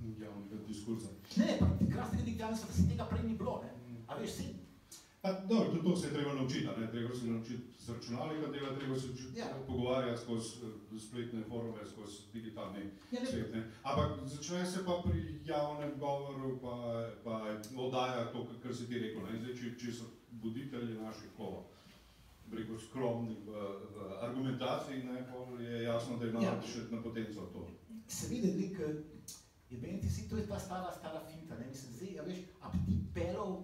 javnega diskurza. Ne, pa krasnega digitalnosti, da se tega prej ni bilo, ne? A veš, si? Dobro, tudi to se je treba naučiti, ne? Treba se naučiti z računalnika dela, treba se pogovarjati skozi spletne forume, skozi digitalni svet, ne? Ampak začne se pa pri javnem govoru, pa oddaja to, kar si ti rekel, ne? Zdaj, če so voditelji naših kolo, preko skromnih v argumentaciji, ne, je jasno, da ima še na potencial to. Seveda, je meni si, to je ta stara finta, ne, mislim, zdaj, a veš, a bi ti pelal,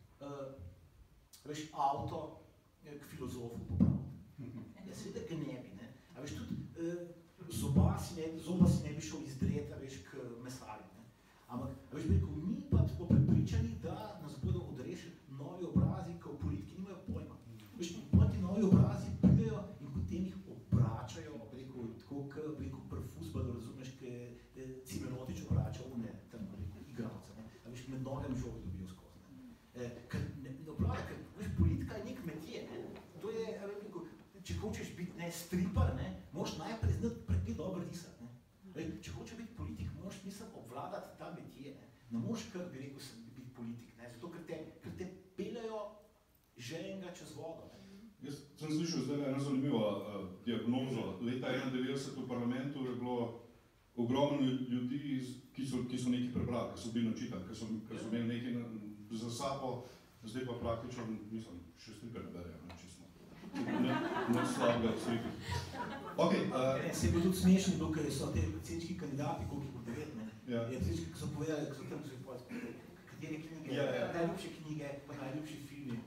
veš, avto k filozofu popraviti. Ja, seveda ga ne bi, ne. A veš, tudi zoba si ne bi šel izdret, a veš, k mesarju, ne. Ampak, a veš, mi pa smo prepričani, da nas bodo odrešili novi obrazi, ko v politiki nimajo pojma. Veš, ti novi obrazi pridejo in potem jih obračajo, tako pri fuzbalu, razumeš, ki Cimerotič obrača tam igralce, ne. A veš, med nogem žogi dobijo skozi, ne. Ker politika je nek kmetije, ne. To je, če hočeš biti stripar, ne, moraš najprej znati precej dobro risati, ne. Če hočeš biti politik, moraš, mislim, obvladati ta kmetije, ne. Ne moraš kar, bi rekel, biti politik, ne. Zato, ker te peljajo želenga čez vodo. Jaz sem slišal zdaj eno zanimivo diagnozo. Leta 1991 v parlamentu je bilo ogromno ljudi, ki so nekaj prebrali, ki so bili načitani, ki so imeli nekaj za sabo, zdaj pa praktično, mislim, še stripe ne berejo, čisto. Ne slabega strike. Se je bil tudi smešni, ker so te predsedniški kandidati, koliko jih bo 9, ne? Predsedniški, ki so povedali, ki so tam se povedali, katere knjige, najljubše knjige, pa najljubši filmi.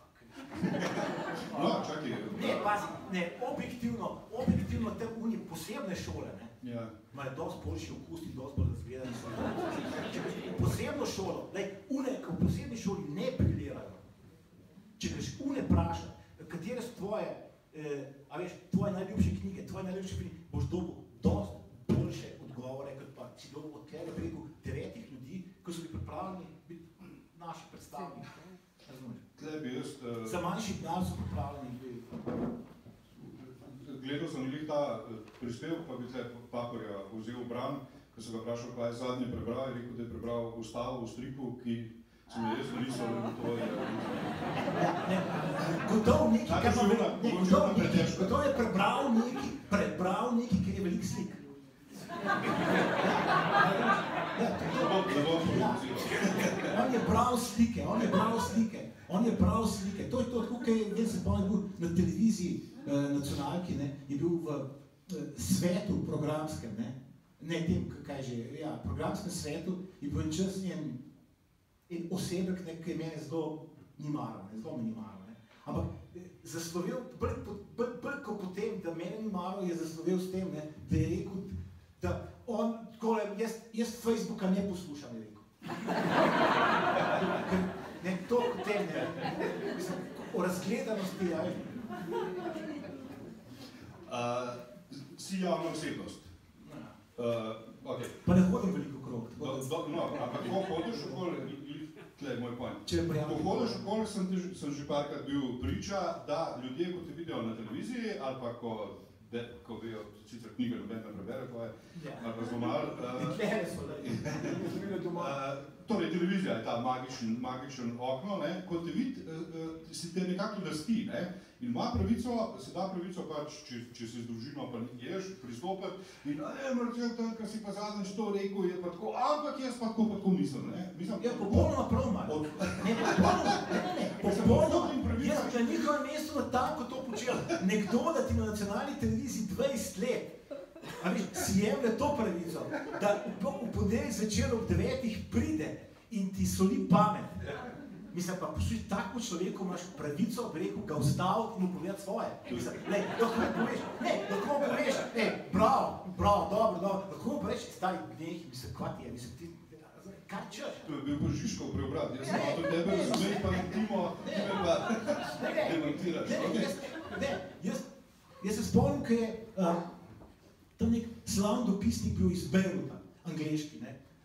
No, čakaj. Ne, pazi, ne, objektivno te unije posebne šole, ne, imajo dosti boljši okus in dosti bolj razgledani. Če greš v posebno šolo, une, ki v posebni šoli ne briljirajo, če greš une vprašati, katere so tvoje, a veš, tvoje najljubše knjige, tvoje najljubše filme, boš dobil dosti boljše odgovore, kot pa si dobil od tega preko 9 ljudi, ki so bili pripravljeni biti naši predstavniki. Za manjši dan so pripravljeni. Gledal sem njih ta prispevek, pa bi tle Pahorja vzel v bran, ko so ga vprašal, kaj je zadnje prebral, je rekel, da je prebral Ustavo v stripu, ki sem je res narisal in to je... Gotov je prebral neki, ker je velik slik. On je bral slike. To je to, tako, ker je se bil na televiziji nacionalki, je bil v svetu programskem, ne tem, kaj že, programskem svetu je bil en čas en osebek, ki je mene zelo ni maro, zelo me ni maro. Ampak zaslovel, ko potem, da mene ni maro, je zaslovel s tem, da je rekel, da on, jaz Facebooka ne poslušam, je rekel. Ne, to potem ne, mislim, o razgledanosti, Si javna osebnost. Pa ne hodim veliko krog. No, ampak ko hodiš okoli, tle je moj point. Ko hodiš okoli, sem že parkrat bil priča, da ljudje, ko te vidijo na televiziji, ali pa ko vejo, sicer knjige noben ne prebere, to je, ali pa zelo malo. Torej, televizija je ta magičen okno, ko te vidi, si te nekako lasti, in se da pravico pač, če si z družino pa ješ, pristopiti in Marcel, kar si pa zadnjič to rekel, je pa tako, ampak jaz pa tako mislim, Ja, popolnoma prav, Marko. Popolnoma, jaz bi na njihovem mestu na tanko to počel. Nekdo, da ti na nacionalni televiziji 20 let, a veš, si jemlje to pravico, da v ponedeljek zvečer ob 9 pride in ti soli pamet. Mislim, pa poslušaj, tako človeku imaš pravico, bi rekel, ga ustaviti in mu povedati svoje. Mislim, lahko mu poveš, bravo, dobro, lahko mu poveš, stari gneh, mislim, kva ti je, mislim, ti, kaj češ? To je bil pa Žižkov preobrat, jaz sem to tebe razumel, pa ti me pa demontiraš. Jaz se spomnim, ko je tam nek slavn dopisnik bil iz Beiruta, angleški,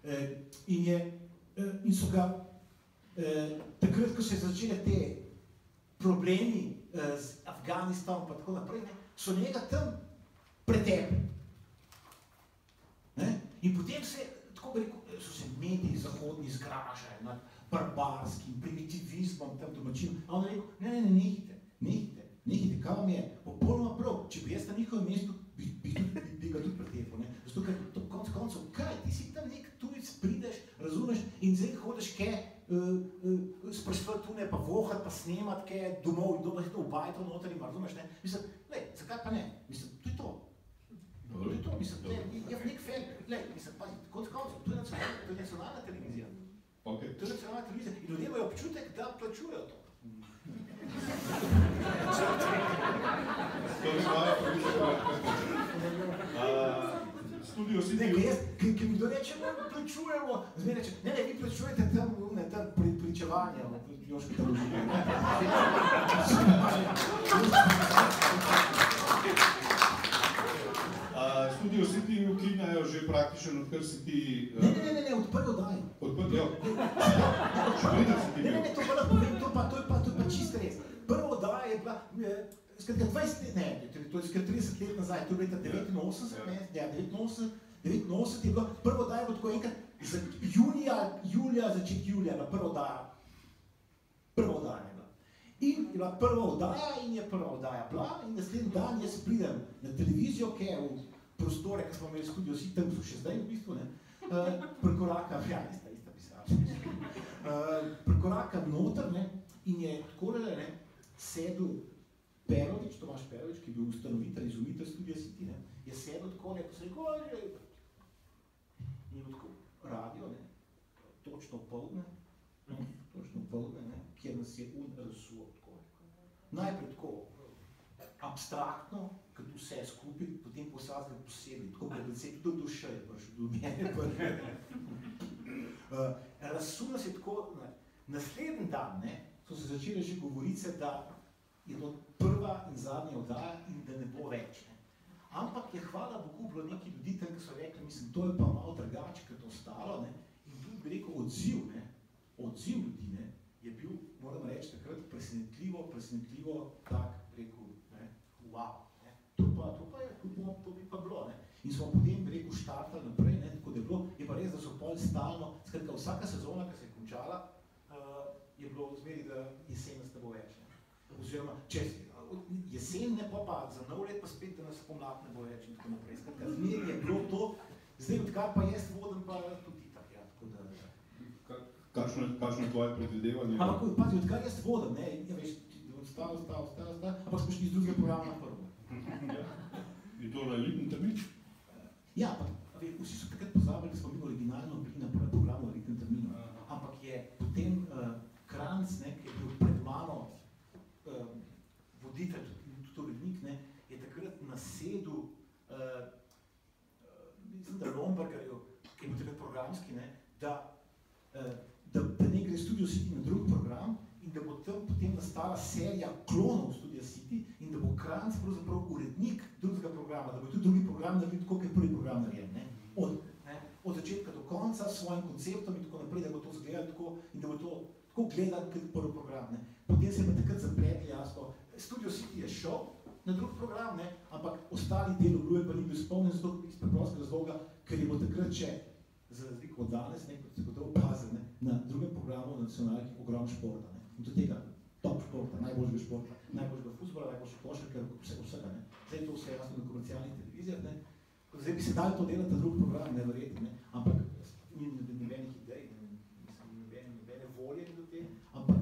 in so ga takrat, ko se začele te problemi z Afganistanom pa tako naprej, so njega tam pretepli. In potem se tako bi rekel, so se mediji zahodni zgražali nad barbarskim primitivizmom, tem domačinom. A on je rekel, nehite, kaj vam je, popolnoma prav, če bi jaz na njihovem mestu, bi ga tudi pretepil, ne? Zato, ker to konc koncev, kaj, ti si tam nek tujec, prideš, razumeš, in zdaj hodiš sprašvati tune, pa vohat, pa snemat, domov, kdo bo se to v bajto noter ima, razumeš, ne? Mislim, zakaj pa ne? Mislim, to je to. To je to, mislim, je nek fel, mislim, pazi, konc koncev, to je nacionalna televizija. Okay. To je nacionalna televizija in ljudje imajo občutek, da plačujejo to. To je hvala pravica. Studio City... Ki mi kdo reče, da plačujemo, zmeraj reče, ne, vi plačujete tam pričevanje, Joško tam uživi. Studio City ukinjajo že praktično, odkar si ti... Ne, od prve oddaje. Od prve, ja. Še vedno si ti bil. Ne, to pa lahko povem, to je pa čisto res. Prva oddaja je bila, skratka 20 let, ne, to je skratka 30 let nazaj, to je leta 89, ne, ja, 89 je bila, prva oddaja je bila tako enkrat, začetek julija, na prva oddaja je bila. In je bila prva oddaja in je prva oddaja bila in naslednji dan jaz pridem na televizijo, ki je v prostore, ki smo imeli studio City, tam so še zdaj v bistvu, ne, prekorakam, ja, ista pisala, prekorakam noter, ne, in je takole, ne, sedel Perovič, Tomaž Perovič, ki je bil ustanovitelj, izumitelj studia City, ne, je sedel takole, ko se rekel, in je bil tako radio, ne, točno poldne, ne, kjer nas je razsuo tako. Najprej tako abstraktno, kot vse skupaj, potem posadili posebej, tako predvsej tudi duše je prišel do mene. Razsul nas je tako, naslednji dan, ne, so se začele že govorice, da je to prva in zadnja oddaja in da ne bo več. Ne. Ampak je hvala Bogu bilo nekaj ljudi tam, ki so rekli, mislim, to je pa malo drugače, kot ostalo, ne, in tudi bi rekel odziv ljudi, ne, je bil, moram reči, takrat presenetljivo tak, rekel, ne, wow, ne, to bi pa bilo, ne. In smo potem, bi rekel, štartali naprej, ne, tako da je bilo, je pa res, da so pol stalno, skratka, vsaka sezona, ki se je končala, je bilo zmeri, da jesen nas ne bo več, ne. Oziroma, jesen ne pa za nov let pa spet, da nas pomlad ne bo več in tako naprej. Skratka, zmeri je bilo to, zdaj odkar pa jaz vodim pa tudi tak, ja, tako da... Kakšno je tvoje predvidevanje? Ampak, pazi, odkar jaz vodim, ne, ja veš, ostal, ampak smo šli iz drugega programa na prvo. In to na elitni termin? Ja, ampak, vsi so takrat pozabili, da smo bili originalno bili na prvem programu v elitnem terminu. Ampak je potem Kranc, ne, ki je bil pred mano voditelj, tudi urednik, ne, je takrat nasedel, mislim, da Lombergerju, ki je bil takrat programski, ne, da ne gre Studio City na drug program in da bo tam potem nastala serija klonov Studia City in da bo Kranc pravzaprav urednik drugega programa, da bo tudi drugi program naredil tako, kot je prvi program naredil, ne. Od začetka do konca s svojim konceptom in tako naprej, da bo to izgledalo tako in da bo to tako gledal kot prvi program, ne. Potem se je pa takrat zapletli jasno. Studio City je šel na drug program, ne, ampak ostali del obluje pa ni bil spomnen zato iz preprostega razloga, ker je bo takrat še za razliko od danes, kot se gotovo opazil, na drugem programu nacionalnih ogromno športa. Ne. In do tega top športa, najboljšega športa, najboljšega futbola, najboljšega košarka, vsega. Ne. Zdaj to vse jasno na komercialnih televizijah. Ne. Zdaj bi se dali to delati na drug program, neverjetno, ne. Ampak ni nobenih idej, nobene volje do te, ampak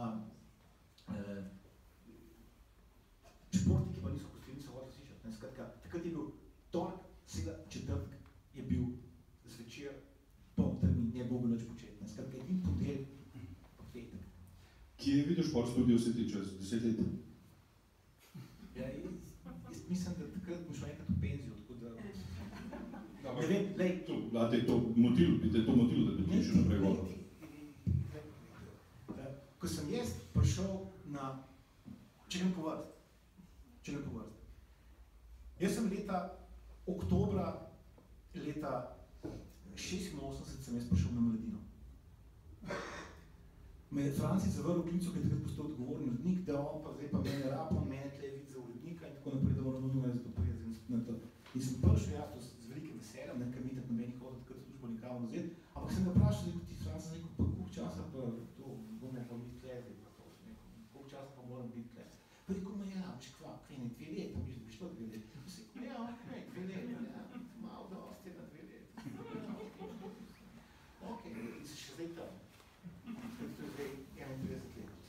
športniki pa niso hoteli slišati. Skratka, takrat je bil torek, četrtek je bil zvečer, poln termin, ne bo bilo nič početi. Skratka, edin podel, pa petek. Kje vidiš šport Studio City čez 10 let? Ja, jaz mislim, da takrat boš šel enkrat v penzijo, tako da... Ne vem, lej... A te je to motilo, da bi ti še naprej vodil? Ko sem jaz prišel na... Če grem po vrst. Jaz sem oktobra leta 86 sem jaz prišel na Mladino. Me je Franci zavrl klico, ki je takrat postal odgovorni urednik, da on pa zdaj pa mene rapa, mene tle vidi za urednika in tako naprej, da moram nujno jaz to prijeti na to. In sem prišel jaz z velikim veseljem, ker mi tako nobenih hodil takrat službo nikam, javno vzeti, ampak sem ga vprašal, ti Franc, pa koliko časa pa to bomo pa biti tle, pa to sem rekel, koliko časa pa moram biti tle. Pa rekel, ja, veš kva, ne, 2 leta, misliš, da bi šlo 2 leta. Pa sem rekel, ja, okej, 2 leta, ja, malo dosti je na 2 leta. Okej, in se še zdaj tam. To je zdaj 31 let.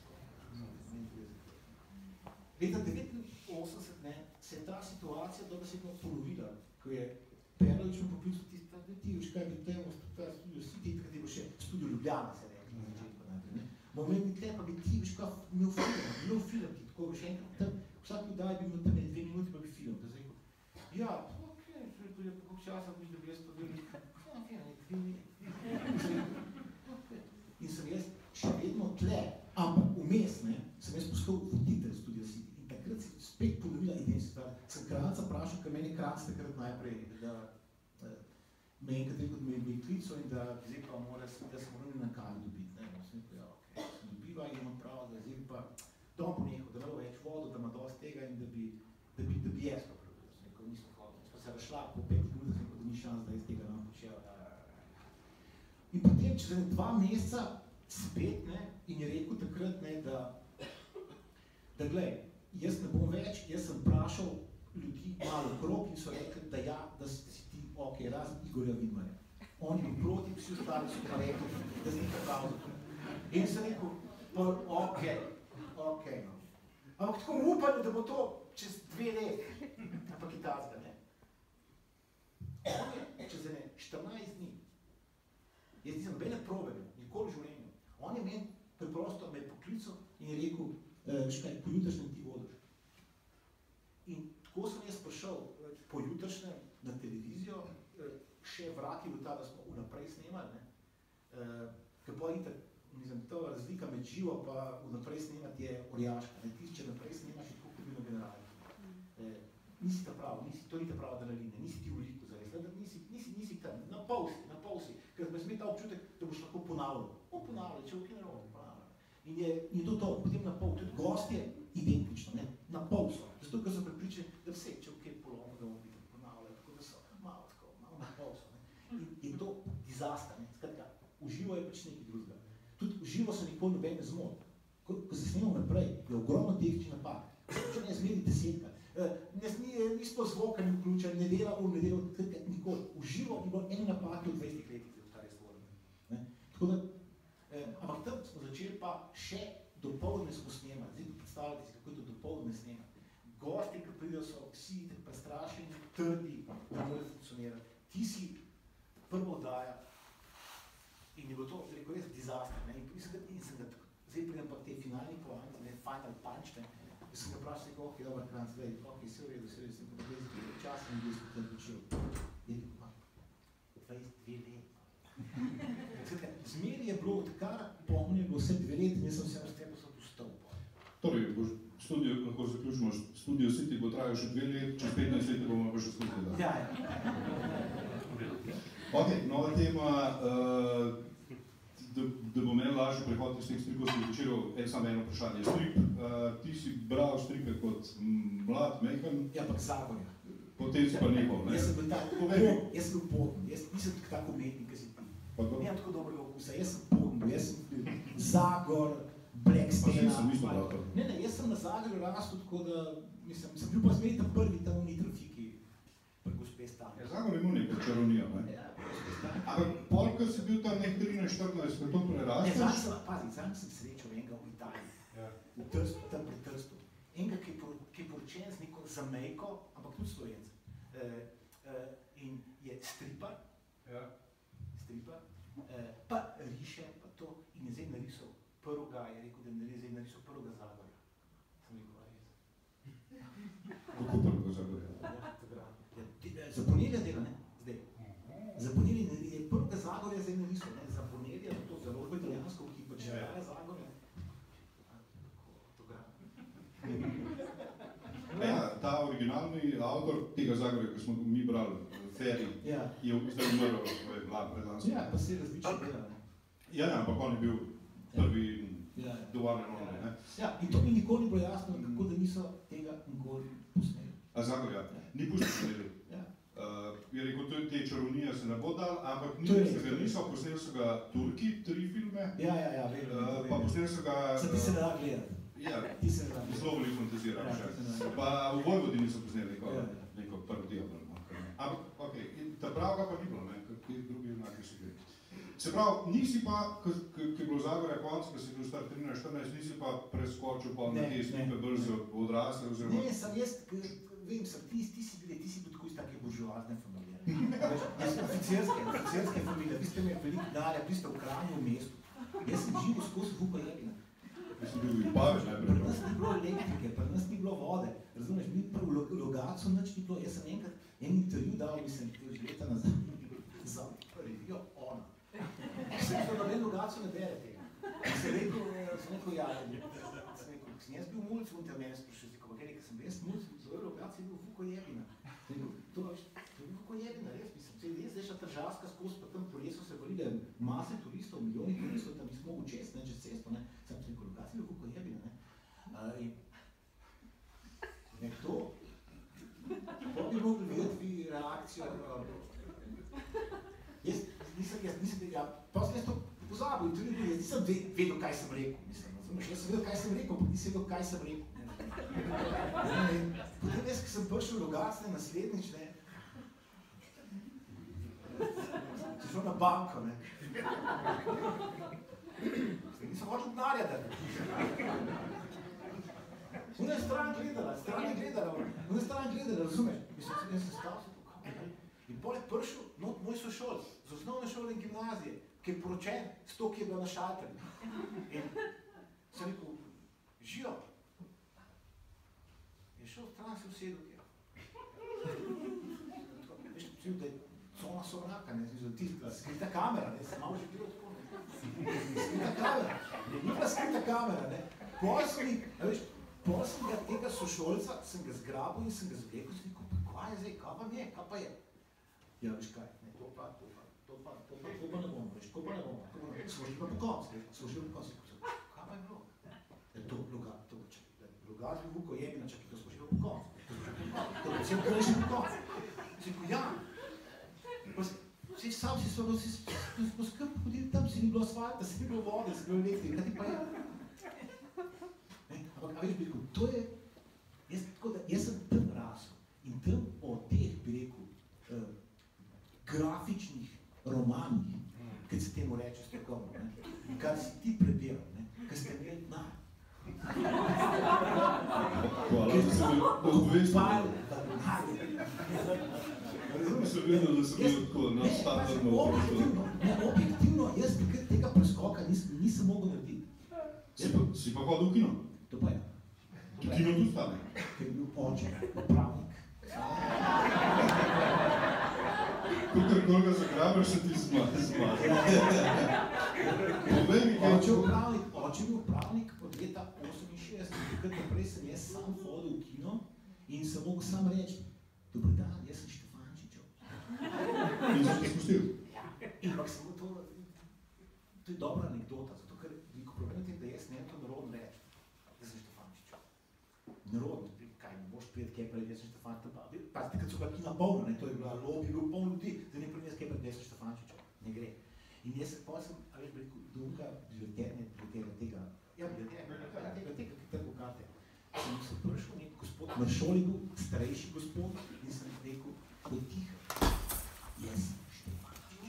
Leta 1989 se je ta situacija dobesedno ponovila, ko je Perlovič mu poklical ti veš kaj bi temo, ta studio City, takrat je bil še studio Ljubljana, se reče na začetku najprej. Moment bi tle, pa bi ti veš kaj imel film ti, tako veš enkrat tam, vsak vdaj bi imel tam 2 minuti, pa bi film, da rekel, ja, okej, koliko časa bi da bi jaz to delal, okej, 2 minuti. In sem jaz še vedno tle, ampak vmes, sem jaz postal voditelj Studio City in takrat se spet ponovila identiteta. Sem Kranca vprašal, ker meni Kranc takrat najprej, da me enkrat rekel, da me je klical in da zdaj pa mora, da sem moral na kavi dobiti. Sem rekel, ja, okej, sem dobiva in imam prav, da zdaj pa dom ponehal, da malo več vodo, da ima dosti tega in da bi jaz to prebil. Sem rekel, nisem hodil. Pa se razšla po 5 minut, sem rekel, da ni šans, da jaz tega nam počel. In potem, čez 2 meseca, spet, in je rekel takrat, da glej, jaz ne bom več, jaz sem vprašal ljudi malo okrog in so rekli, da ja, da si ti ok, razen Igorja Vidmarja. On je bil proti, vsi ostali so pa rekli, da z nekaj prav zato. In sem rekel, ok, no. Ampak tako upali, da bo to čez 2 let, ampak je tazga, ne. On je čez 14 dni, jaz nisem nobene probe, nikoli v življenju. On je meni preprosto me poklical in je rekel, škaj, po jutrašnjem ti vodiš. In tako sem jaz prišel po jutrašnjem na televizijo, še vrak je bil ta, da smo vnaprej snemali, ker pa itak, ta razlika med živo pa vnaprej snemati je orjaška. Tisti, če naprej snemaš, je tako približno generalno. Nisi ta prav, to ni ta prava adrenalina, nisi ti v liku zares, nisi tam, na pol si, ker me sme ta občutek, da boš lahko ponavljal. Ponavljal, če v kine rovo, ponavljal. In je to, potem na pol, tudi gost je identično, na pol so. Zato, ker so pripričani, da vse, če v kje polomo, da bomo biti ponavljali, tako da so malo na pol so. In je to disaster, skratka, v živo je pač nekaj drugega. Tudi v živo so nikoli nobene zmot. Ko se snemamo naprej, je ogromno tehničnih napak. Če ne zmeri 10-krat. Ni sploh zvoka ni vključen, ne dela nikoli. V živo bi bilo ene napake v 20 letih, kar je stvoreno. Tako da, ampak tam smo začeli pa še dopoldne smo snemali. Zdaj predstavljate si, kako je to dopoldne snemati. Gosti, ki pridejo, so vsi prestrašeni, trdi, da morajo funkcionirati. Ti si prvo oddaja in je bilo to, rekel, res disaster. In sem ga, zdaj pridem pa k tej finalni poanti, final punch, jaz sem ga vprašal, rekel, ok, dober Kranc, glej, ok, vse v redu, sem pa gleda, čas sem bil skupaj počel. Je rekel, 22 let. Zmeri je bilo, odkar pomeni, je bilo vse 2 let in jaz sem vse s tem postal. Torej, lahko zaključimo, Studio City bo trajal še 2 let, čez 15 let bomo pa še skupaj dali. Ja. Ok, nova tema, da bo meni lažje prehod iz teh stripovskih večerov, samo eno vprašanje. Strip, ti si bral stripe kot mlad, mejhan? Ja, ampak Zagorja. Potem si pa nehal, ne? Jaz sem bil podn, jaz nisem tako umetnik, ki si ti. Nemam tako dobrega okusa, jaz sem podn, jaz sem bil Zagor, Black Stena. Ne, jaz sem na Zagorju rastel, tako da, sem bil pa zmeri tam prvi, tam v ni trafiki, pri gospe Stane. Ja, Zagor ima nekaj čarovnija, ne? Ja, gospe Stane. Ampak polk, ko si bil tam nek 13-14, ko to prerasteš? Ne, zanj sem srečal enega v Italiji, v Trstu, tam pri Trstu. Enega, ki je poročen z neko zamejko, ampak tudi Slovenc. In je stripar, pa riše, pa to, in je zdaj narisal prvega, je rekel, da je zdaj narisal prvega Zagorja. Sem rekel, a res. Kako prvega Zagorja? Za Bonelja dela, ne? Zdaj. Za Bonelja je prvega Zagorja zdaj narisal, ne? Za Bonelja, to založbo italijansko, ki pač daje Zagorja. Ja, ta originalni avtor tega Zagorja, ki smo mi brali, Ferry, je zdaj umrl predlansko. Ja, pa se različno dela, ne? Ja, ampak on je bil prvi dovarjen on, ne? Ja, in to mi nikoli ni bilo jasno, kako da niso tega nikoli posneli. A Zagorja? Ni puštil posneli? Ja. je rekel, te čarovnije se ne bo dal, ampak posneli so ga Turki, 3 filme, pa posneli so ga... Ti se ne da gledati. Ja, zelo veliko fantaziram še. Pa v Vojvodini so posneli neko parodijo. Ampak, ta pravga pa ni bilo, kakvi drugi junaki so bili. Se pravi, nisi pa, ki je bilo Zagorja konc, ki si bil star 13-14, nisi pa preskočil pa na te slipe bolj za odrasle oziroma... Ne, sem jaz, vem, ti si bil tako iz take buržoazne familije. Jaz sem oficirske familije, vi ste imeli veliko denarja, vi ste v Kranju v mestu. Jaz sem živel skozi Vuka Jebina. Jaz sem bil v Ipavež najprej. Pri nas ni bilo elektrike, pri nas ni bilo vode. Razumeš, mi prvo Logatcu nič ni bilo. Jaz sem enkrat en intervju dal, mislim, že leta nazaj, za revijo Ona. Sem rekel, da Logatcu ne bere tega. Sem rekel, ja, sem jaz bil mulc, on te mene sprašil, kaj sem bil jaz mulc, zelo Logatcu je bil Vuko Jebina. To je Vuko Jebina, res, mislim, res zdaj Tržavska skozi, pa tam po lesu se valile mase turistov, milijoni turistov, tam nismo mogli čez cesto, ne. Sem rekel, Logatcu je bil Vuko Jebina, ne. To bi mogli videti reakcijo. Jaz nisem tega, potem jaz to pozabil, jaz nisem vedel, kaj sem rekel, mislim. Jaz sem vedel, kaj sem rekel, pa nisem vedel, kaj sem rekel. Potem jaz, ki sem prišel v Logatcu naslednjič, ne, sem šel na banko, ne. Nisem hočel denarja dati. Ona je stran gledala, razumeš? Mislim, jaz sem stal se tukaj. In poleg prišel moj sošolc z osnovne šole in gimnazije, ki je poročen s to, ki je bila na šalterju. In sem rekel, Žijo, je šel stran se usedel tja. Veš, da je cona sovraka, skrita kamera, ne, sem malo že bilo tako, ne. Skrita kamera, ni bila skrita kamera, ne. Potem sem ga tega sošolca, sem ga zgrabil in sem ga zvlekel, sem rekel, kaj je zdaj, kaj vam je, kaj pa je? Ja, veš kaj, ne, to pa ne bomo, veš, to pa ne bomo, smo šli pa po koncu, kaj pa je bilo? To Logatcu je Vuko Jebina, čakaj, to smo šli pa po koncu, to je cel kraj šli po koncu. Sem rekel, ja, sam si smo skrb hodili, tam si ni bilo asfalta, si ni bilo vode, si bilo elektrike, kaj ti pa je? Ampak, veš, bi rekel, to je, jaz sem tam rasel in tam o teh, bi rekel, grafičnih romanih, kaj se temu reče strokovno, ne, kar si ti prebiral, ne, kaj ste imeli denar. Hvala, da sem bil obvestil. Sem vedel, da sem bil tako nastavljeno obvestil. Objektivno, jaz tega preskoka nisem mogel narediti. Si pa hodil v kino? To pa je. V kino tu stane? Ker je bil oče, upravnik. Kakor ga zagrabiš, se ti zmaže. Oče je bil upravnik od leta 68, takrat naprej sem jaz sam hodil v kino in sem mogel sam reči, dober dan, jaz sem Štefančičev. In si te spustil? Ja, ampak samo to je dobra anekdota, zato ker veliko problem je, da jaz ne to narodno reči, da sem Štefančičev. Narodno, kaj, ne boš prijeti kaj prej, da sem Štefančičev, pa takrat so bila kina polna, ne, to je bila lobby, bil poln ljudi, da ne prijeti kaj prej, da sem Štefančičev, ne gre. In jaz sem, a veš, rekel, druga biblioterne tega, ki trgu karte. Sem se prišel nek gospod, na šoli bil starejši gospod in sem rekel, potiha, jaz sem Štefančičev.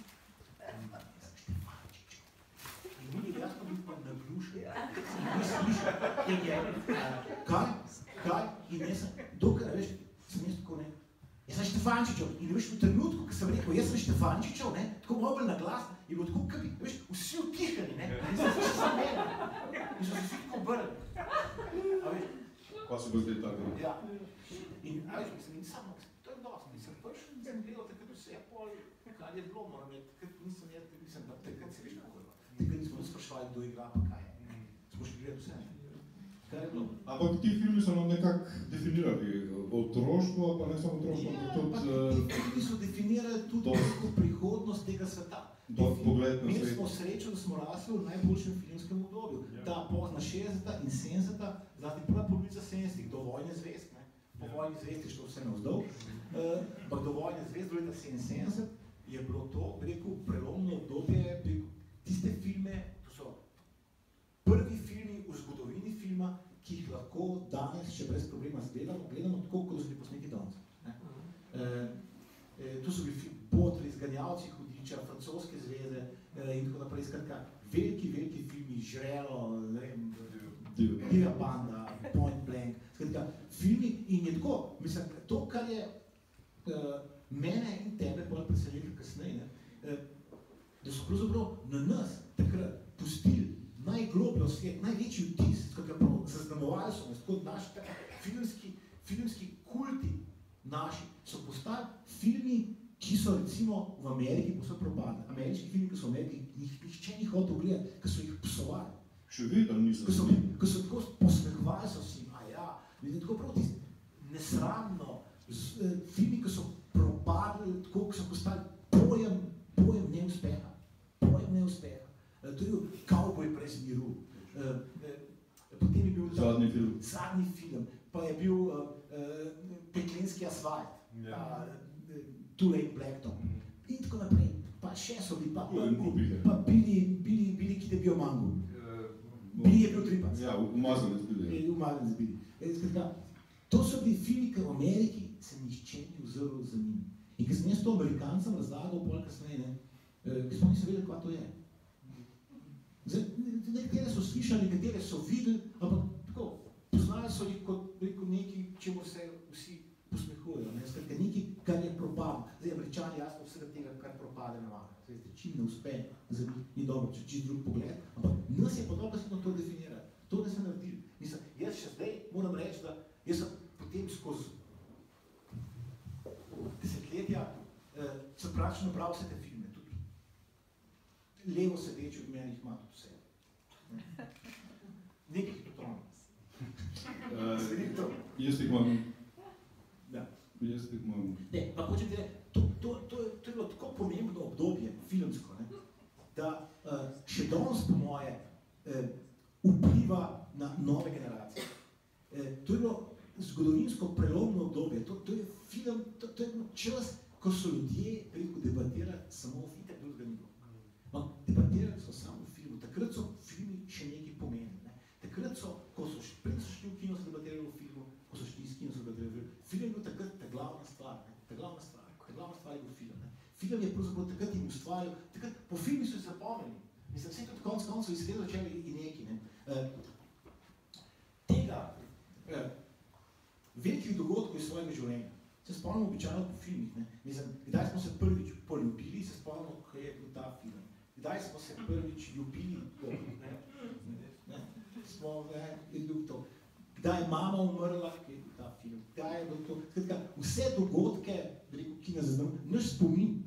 In mi jaz pa bil pa naglušen, nisem mišel, in je, kaj, in jaz sem, dokaj, veš, sem jaz tako, ne, jaz sem Štefančičev, in veš, v trenutku, ko sem rekel, jaz sem Štefančičev, ne, tako malo bolj na glas, je bilo tako, kaj bi, veš, vsi utihali, ne, in sem se sam meni, in so se vsi tako obrli, a veš. Kaj se bo zdaj tako? Ja, in a veš, mislim, in samo, to je dosti, nisem prišel, nisem gledal takrat vse, pol, kaj je bilo, moram reči, takrat nisem jaz, takrat se veš kako je, takrat nismo sprašvali, kdo igra, pa kaj je, smo šli gledati vse, kaj je bilo. Ampak ti filmi so nam nekako definirali otroštvo, pa ne samo otroštvo, ampak tudi... Ti so definirali tudi prihodnost tega sveta. Imeli smo srečo, da smo rasli v najboljšem filmskem obdobju. Ta pozna 60. in 70. zlasti prva polovica 70. do vojne zvezd, po vojni zvezdi šlo vse navzdol, ampak do vojne zvezde leta 77 je bilo to, rekel, prelomno obdobje, tiste filme, to so prvi filmi v zgodovini filma, ki jih lahko danes še brez problema gledamo tako, kot so bili posneti danes. Tu so bili Botri, Izganjavci hudiča, Francoske zveze in tako naprej, skratka, veliki filmi, Žrelo, Divja banda, Point Blank, skratka, filmi in je tako, mislim, to, kar je mene in tebe bolj presenetilo kasneje, da so pravzaprav na nas takrat pustili najglobljo svet, največji vtis, skratka, zaznamovali so nas, tako naši filmski kulti naši so postali filmi, ki so recimo v Ameriki posebej propadli. Ameriški filmi, ki so v Ameriki, nihče ni hotel gledati, ki so jih psovali. Še vedno nisem. Ko so tako posmehovali so si, vidite, tako prav tisti nesramno, filmi, ki so propadli, tako, ki so postali pojem neuspeha. To je bil Kavboj brez miru. Potem je bil zadnji film, pa je bil Peklenski asfalt, Tulane Blacktop in tako naprej. Pa še so bili, pa bili Kide Biomango. Bili je bil Tripac. Ja, umazanec bili. To so bili filmi, ki v Ameriki se nihče ni vzrl za njim. In ko sem jaz to Amerikancem razlagal pol kasneje, ki smo niso vedeli, kva to je. Nekatere so slišali, nekatere so videli, ampak tako, poznali so jih kot nekaj, čemu se vsi posmehujejo, skratka nekaj, kar je propadlo. Zdaj, Američani jasno vsega tega, kar propade ne mara. Čim ne uspe, za njih ni dobro, če čist drug pogled, ampak nas je pa dobro se to definirati. To, da se naredili. Mislim, jaz še zdaj moram reči, da jaz sem potem skozi desetletja sem praktično bral vse te filme tudi. Levo sedeči od meni jih ima tudi vse. Nekih tudi on. Jaz jih imam. Da. Jaz jih imam. Ne, pa hočem ti reči, to je bilo tako pomembno obdobje filmsko, da še danes po moje vpliva na nove generacije. To je bilo zgodovinsko prelomno obdobje. To je film, to je čas, ko so ljudje debatirali samo o filmu, drugega ni bilo. Debatirali so samo o filmu. Takrat so filmi še nekaj pomenili. Takrat so, ko so šli v kino, so debatirali o filmu, ko so šli iz kino, so debatirali o filmu. Film je bil takrat ta glavna stvar. Ta glavna stvar je bil film. Film je pravzaprav takrat jim ustvarjal. Po filmi so se zapomnili. Mislim, vse tudi konc koncev izgledali začeli in neki. Tega velikih dogodkov iz svojega življenja se spomnimo običajno po filmih. Mislim, kdaj smo se prvič poljubili, se spomnimo, kaj je bil ta film. Kdaj smo se prvič ljubili, je bil to. Kdaj je mama umrla, kaj je bil ta film. Kdaj je bil to. Skratka, vse dogodke, ki nas zaznamo, naš spomin,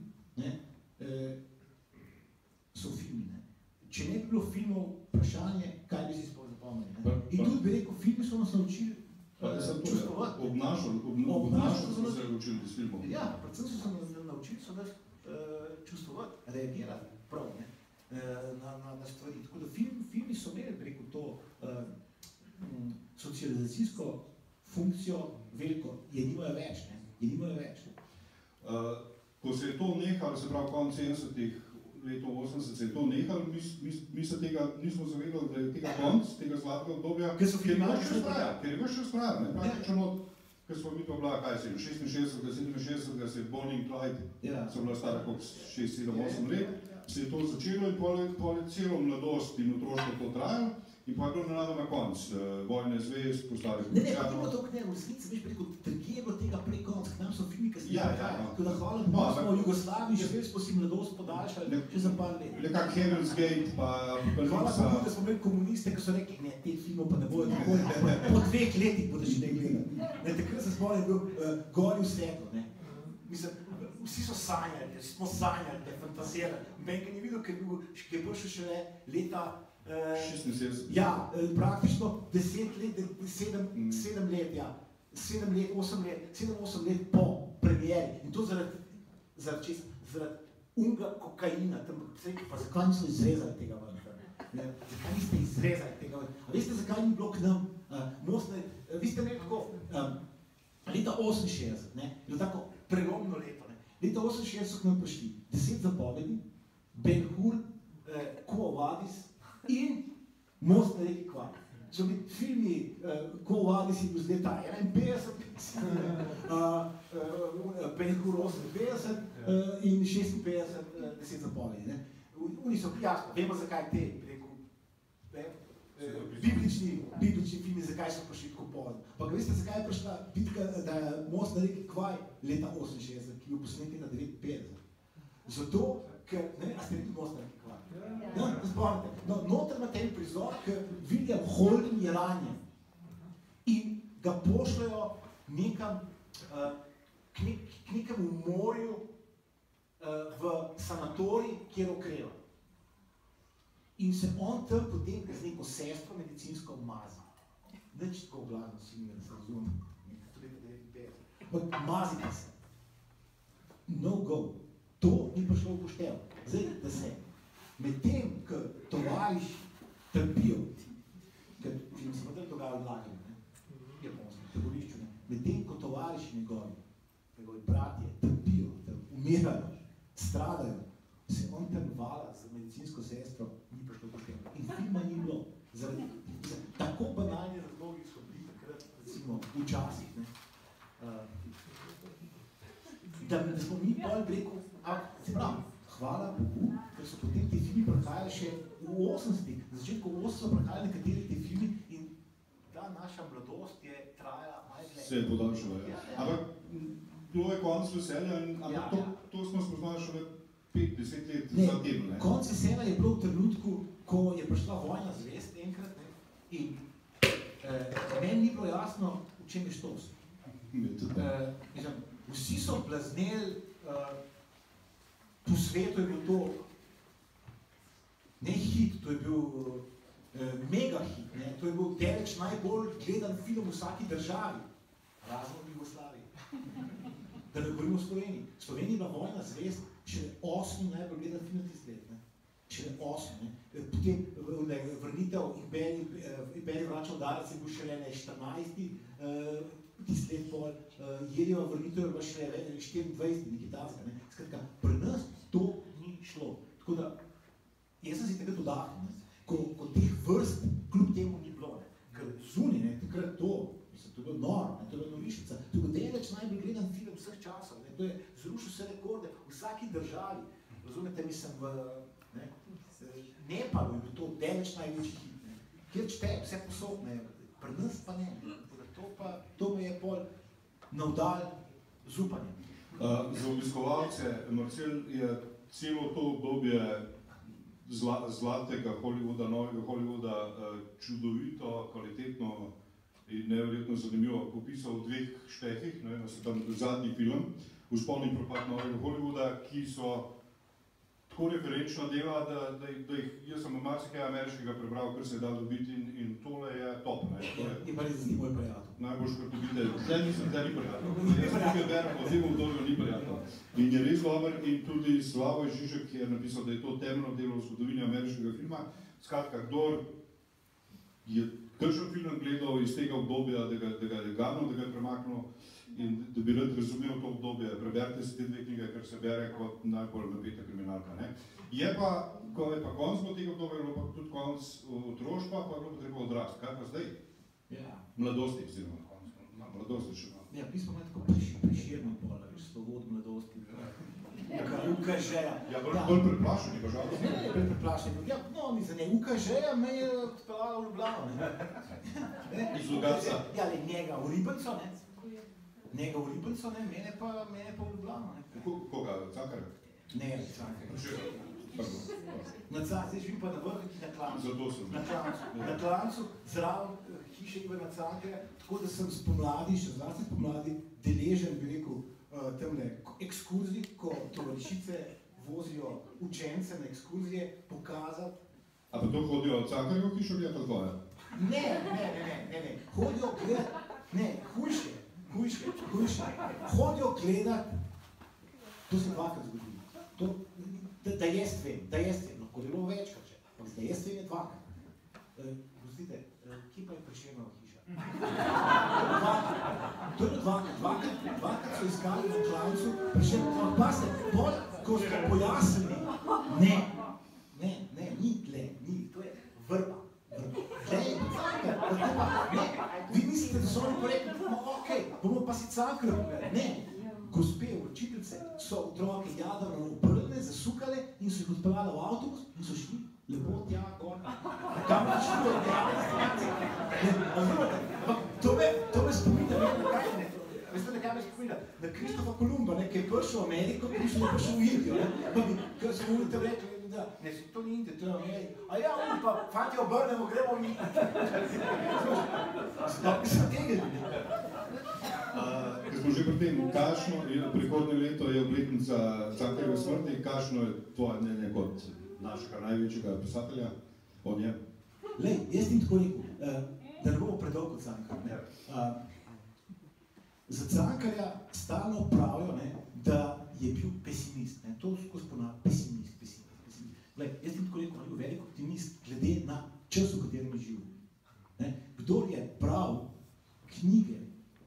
so filmi. Če ne bi bilo filmov, vprašanje, kaj bi si sploh zapomnili. In tudi bi rekel, filmi so nas naučili čustovati. Obnašali smo se učili s filmom. Ja, predvsem so se naučili so nas čustovati, reagirati prav na stvari. Tako da filmi so imeli, bi rekel, to socializacijsko funkcijo veliko, je nimajo več. Ko se je to nehalo, se pravi konec 70-ih, leto 80 se je to nehalo, mi se tega nismo zavedali, da je tega konc, tega zlatega obdobja, ker je bilo še vztrajal. Praktično, ker smo mi to bila, kaj se je, 66, 67, se je Bonnie and Clyde, so bila stara kot 6, 7, 8 let, se je to začelo in pol je celo mladost in otroštvo to trajalo. In pa je bilo nenadoma konc, vojne zvez, postali Kočano. Ne, pa tako ne, v resnici, veš, preko trge je bilo tega prej konc, k nam so filmi, ki se tako da hvala, pa smo v Jugoslaviji, živeli smo si mladost podaljšali, še za par let. Nekak Heaven's Gate, pa hvala pa da smo imeli komuniste, ki so rekli, ne, te filmov pa ne bojo nikoli, po 2 letih bodo še ne gledali. Takrat se spomnim, je bil gori v svetlo, ne. Mislim, vsi so sanjali, vsi smo sanjali, da je fantazirali. Benke ni videl, ker je bil še šele leta 76. Ja, praktično 10 let, 7 let, ja. 7 let, 8 let, 7-8 let po premieri. In to zaradi unga kokaina. Pa zakaj niso izrezali tega ven? Zakaj niste izrezali tega ven? A veste, zakaj ni bilo k nam? Vi ste imeli tako, Leta 68, ne, je bilo tako prelomno leto. Ne. Leta 68 so k nam prišli 10 zapovedi, Ben-Hur, Quo Vadis in Most na reki Kvar. So bili filmi Quo Vadis je bil z leta 51, Ben-Hur 58 in 56 10 zapovedi. Ne. Oni so jasno, vemo zakaj te, rekel, biblični filmi, zakaj so prišli tako pozno. Pa veste, zakaj je prišla bitka, da je Most na reki Kvaj leta 68, ki je bil posnet na 59? Zato, ker, ne, a ste videli Most na reki Kvaj? Ja, spomnite. No, noter imate en prizor, ker William Holden je ranjen in ga pošljajo nekam, k nekemu morju v sanatorij, kjer okreva. In se on tam potem z neko sestro medicinsko mazi. Nič tako glasno si mi, da se razumem. Mazite se. No go. To ni prišlo v poštev. Zdaj, da se. Medtem, ko tovariši trpijo, ker film se potem dogajal v Lagriju, japonskem taborišču, medtem, ko tovariši njegovi bratje trpijo, umirajo, stradajo, se on tam vala z medicinsko sestro, ni prišlo poštev. In filma ni bilo. Zaradi tako banalni razlogi so bili takrat, recimo, včasih. Da smo mi bolj rekel, se pravi, hvala Bogu, ker so potem te filmi prihajali še v 80-ih. Na začetku 80 so prihajali nekateri te filmi in ta naša mladost je trajala malo dlje. Se je podaljšala, ja. Ampak bilo je konc veselja, ampak to smo spoznali šele 5-10 let za tem. Konc veselja je bilo v trenutku, ko je prišla Vojna zvezd enkrat in meni ni bilo jasno, v čem je štos. Vsi so blazneli, po svetu je bil to ne hit, to je bil mega hit, ne? To je bil daleč najbolj gledan film v vsaki državi, razen v Jugoslaviji. Da ne govorimo o Sloveniji. V Sloveniji je bila Vojna zvezd šele 8 najbolj gledan film tist let. Šele 8. Ne? Potem vrnitev Imperij vrača udarec je bil šele 14. Tist let pol, Jeljeva vrnitev je bila šele 24. nekaj tasga. Skratka, pri nas to ni šlo. Tako da, jaz sem si takrat odahnil, ko teh vrst kljub temu ni bilo. Ker zunaj, takrat to je bilo noro, to je bila norišnica. To je bil daleč najbolj gledan film vseh časov. To je zrušil vse rekorde v vsaki državi. Razumete, mislim, v Nepalu je bil to daleč največji hit. Kjer čte, vse posod, pri nas pa ne. To me je pol navdal z upanjem. Za obiskovalce, Marcel, je celo to obdobje zlatega Hollywooda, novega Hollywooda čudovito, kvalitetno in neverjetno zanimivo popisal v 2 štehih, so tam zadnji film, Vzpon in propad novega Hollywooda, ki so tako referenčna dela, da jih jaz sem marsikaj ameriškega prebral, kar se je dal dobiti in tole je top. In pa res ni moj prijatelj. Najbolj kar dobite, tle nisem, tle ni prijatelj. Jaz tukaj berem, v tem obdobju ni prijatelj. In je res dober in tudi Slavoj Žižek, ki je napisal, da je to temeljno delo v zgodovini ameriškega filma. Skratka, kdor je kakšen film gledal iz tega obdobja, da ga je gano, da ga je premaknil in da bi rad razumel to obdobje, preberite si te 2 knjige, kar se bere kot najbolj napeta kriminalka. Je pa, ko je pa konc bo tega obdobja, je bilo pa tudi konc otroštva, pa je bilo treba odrast. Kaj pa zdaj? Mladosti, oziroma mladosti še malo. Ja, pismo ima tako preširno pola, veš, svobod mladosti. UKŽ-ja. Ja, bolj preplašeni, pa žalost. Ne, bolj preplašeni. Ja, no, mi za ne, UKŽ-ja me je odpeljala v Ljubljano. Iz Lugarca. Ja, ali njega v Ribenco, ne? Njega v Ribenco, ne, mene pa v Ljubljano, ne. Koga, Cankar? Ne, Cankar. Pardon. Na Cankarju, zdaj živim pa na Vrhu in na Klancu. Zato sem. Na Klancu, zraven hiše Ivana Cankarja, tako da sem spomladi, še zlasti spomladi, deležen, bi rekel, temle ekskurzij, ko tovarišice vozijo učence na ekskurzije, pokazati. A pa to hodijo od Cankarjev hišo ali je to tvoja? Ne. Hodijo gledati, ne, hujše. Hodijo gledati, to se dvakrat zgodilo. Da jaz vem, lahko bilo večkrat že, ampak da jaz vem je dvakrat. Pustite, kje pa je Prešernova hiša? To je bilo dvakrat so iskali na klancu, prišel, pasite, ko so pojasnili, ne, ni tle, to je vrba. Tle je Cankar, ne, vi mislite, da so oni porekli, okej, bomo pa si Cankar, ne, gospe, učiteljice so otroke jadrno obrne, zasukale in so jih odpeljale v avtobus in so šli lepo tja, gor. Tam pa šli od to me spominja, veste, nekaj me spominja, na Kristofa Kolumba, ki je prišel v Ameriko, ki je prišel v Indijo, pa bi, ker smo mu tam rekli, da, ne, to ni Indija, to je Amerika, a ja, pa, fanti obrnemo, gremo v Indijo. Zdaj smo tega ljudje. Ker smo že pri tem, kakšno prihodnje leto je obletnica Cankarjeve smrti, kakšno je tvoje mnenje kot našega največjega pisatelja o njem? Lej, jaz tim tako rekel, da ne bomo predolgo Cankar. Za Cankarja stalno pravijo, da je bil pesimist. To skozi ponavlja, pesimist. Lej, jaz tim tako rekel, da je bil velik optimist glede na čas, v katerem je živel. Kdor je bral knjige,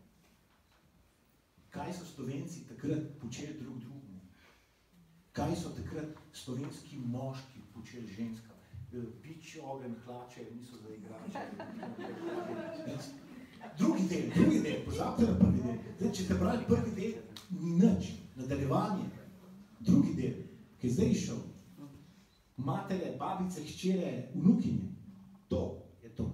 kaj so Slovenci takrat počeli drug drugemu, kaj so takrat slovenski moški počeli ženskam. Bič, ogenj, hlače, niso za igrače. Drugi del, pozabite na prvi del. Zdaj, če ste brali prvi del, ni nič, nadaljevanje. Drugi del, ki je zdaj išel, matere, babice, hčere, vnukinje, to je to.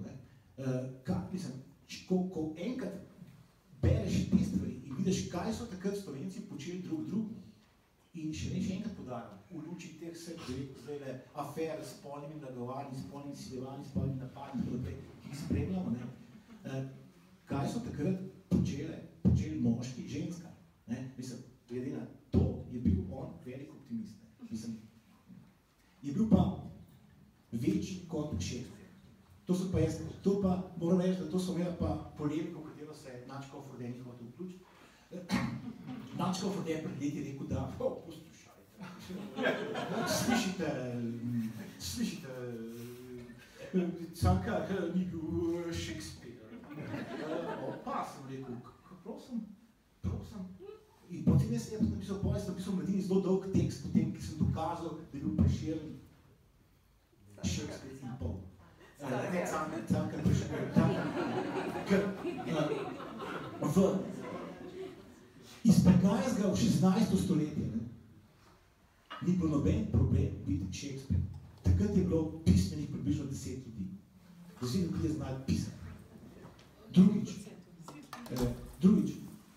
Ko enkrat bereš te stvari in vidiš, kaj so takrat Slovenci počeli drug drugemu. In še enkrat podarim, v luči teh vseh zdajle afer s spolnimi nadlegovanji, spolnimi siljevanji, spolnimi napadi, ki jih spremljamo, kaj so takrat počeli moški, ženska. Mislim, glede na to je bil on velik optimist. Mislim, je bil pa večji kot Shakespeare. To pa moram reči, da to so imela pa polemiko, v katero se je Načkov Forde ni hotel vključiti. Načkov Forde je pred leti rekel, da poslušajte, slišite, Cankar ni bil Shakespeare. Pa sem rekel, prosim. In potem jaz sem napisal povest, napisal v Mladini zelo dolg tekst, potem, ki sem dokazal, da je bil Prešeren Shakespeare in pol. Ne, Cankar Prešeren. Iz 15. v 16. stoletje ni bilo noben problem biti Shakespeare. Takrat je bilo pismenih približno 10 ljudi. 10 ljudi je znali pisati. Drugič.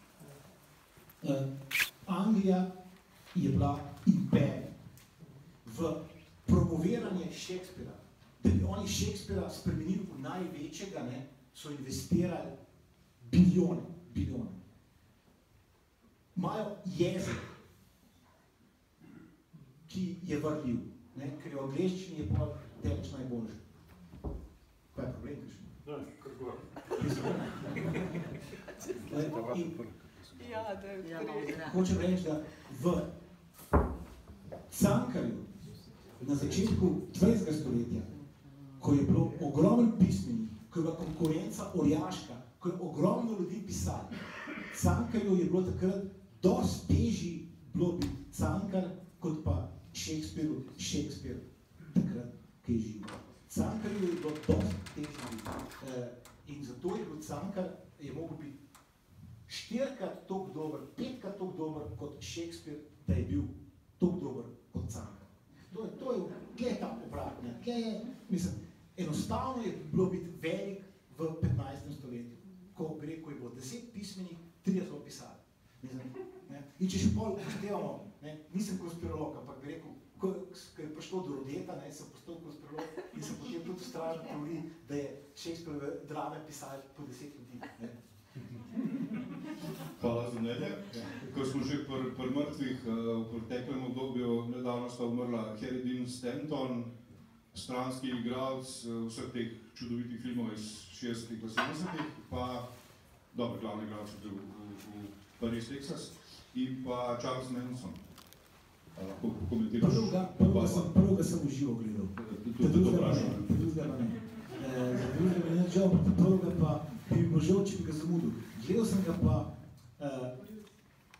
Anglija je bila imperij. V promoviranje Shakespearea, da bi oni Shakespearea spremenili v največjega, so investirali bilijone. Imajo jezik, ki je vrljiv, ker je v angleščini je pa deleč najboljši. Pa je problem, kakšen? Da, kako? Hočem reči, da v Cankarju na začetku 20. stoletja, ko je bilo ogromno pismenih, ko je bila konkurenca orjaška, ko je ogromno ljudi pisali, Cankarju je bilo takrat dosti težji bilo biti Cankar, kot pa Shakespeare takrat, ki je živel. Cankarju je bilo dosti težji in zato je bil Cankar, je mogel biti 4-krat toliko dober, 5-krat toliko dober kot Shakespeare, da je bil toliko dober kot Cankar. To je, kje je ta obrat, kje je, mislim, enostavno je bilo biti velik v 15. stoletju, ko bi rekel, je bilo 10 pismenih, 3 so pisali. In če še pol upoštevamo, nisem konspirolog, ampak bi rekel, ko je prišlo do Rodeta, sem postal konspirolog in sem potem tudi stražno teorij, da je Shakespeare drame pisali po 10 ljudi. Hvala za mnenje. Ko smo že pri mrtvih v preteklem obdobju, nedavno sta umrla Harry Dean Stanton, stranski igralec vseh teh čudovitih filmov iz 60-ih in 70-ih, pa glavni igralec je bil v Paris, Texas, in pa Charles Manson. Lahko komentiraš? Prvega sem uživo gledal. Drugega ne. Prvega pa bi možel, če bi ga zamudil. Gledal sem ga pa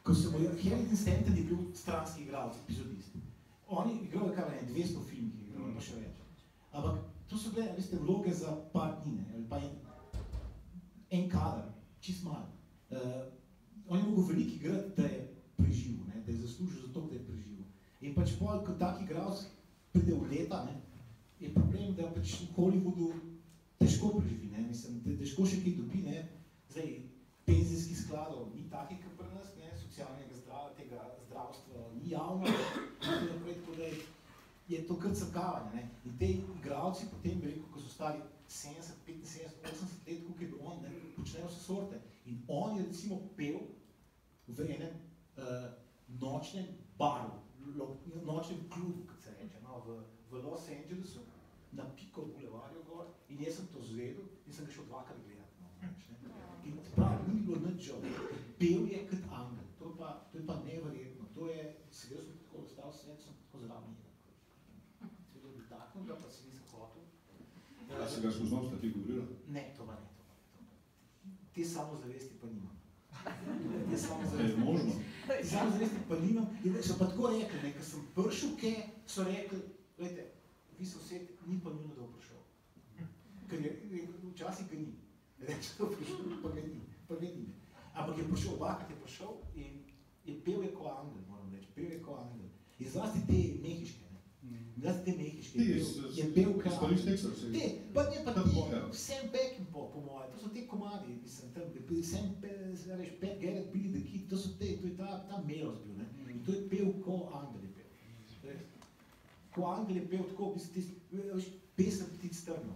ko sem Harrington Stanton je bil stranski igralec, epizodist. Oni igrajo kaj 200 filmih, igrajo pa še več. Ampak to so bile, veste, vloge za par dni, ali pa en kader, čist malo. On je mogel veliko igrati, da je preživel, ne, da je zaslužil za to, da je preživel. In pač pol, ko tak igralec pride v leta, ne, je problem, da pač v Hollywoodu težko preživi, ne, mislim, težko še kaj dobi, ne. Zdaj, penzijskih skladov ni takih, kot pri nas, ne, socialnega tega zdravstva ni javno, tako da je to kar crkavanje, ne. In te igralci potem, bi rekel, ko so stali 70, 75, 80 let, koliko je bil on, ne, počnejo se sorte. In on je recimo pel v enem nočnem baru, nočnem klubu, kot se reče, no, v Los Angelesu, na Pico Boulevardu gor, in jaz sem to zvedel in sem ga šel dvakrat gledati. No, in pravi, ni bilo nič žal. Pel je kot angel, to je pa neverjetno, to je, seveda sem tako ostal svet, sem tako zraven njega. Seveda bi taknil, da pa se nisem hotel. A se ga spoznal, sta ti govorila? Ne, to pa ne. Te samozavesti pa nimam. Je možno? Te samozavesti pa nimam. So pa tako rekli, ne, ko sem prišel, so rekli, gledajte, vi sosed, ni pa nujno, da bo prišel. Ker je včasih ga ni. Reče, da bo prišel, pa ga ni. Ampak je prišel, obakrat je prišel in je pel je ko angel, moram reči, pel je ko angel. In zlasti te mehiške, ne. Zlasti te mehiške. Je pel ka angel. Te, pa ne pa ti, Sam Peckinpah, po moje, to so te komadi, mislim, tam, Sam, veš, Pat Garrett, Billy the Kid, to je ta melos bil, ne. In to je pel ko angel je pel. Ko angel je pel tako, veš, pesem ptic strnil.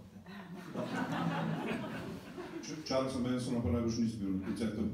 Charlesa Mansona pa najbolj nisi bil na koncertu.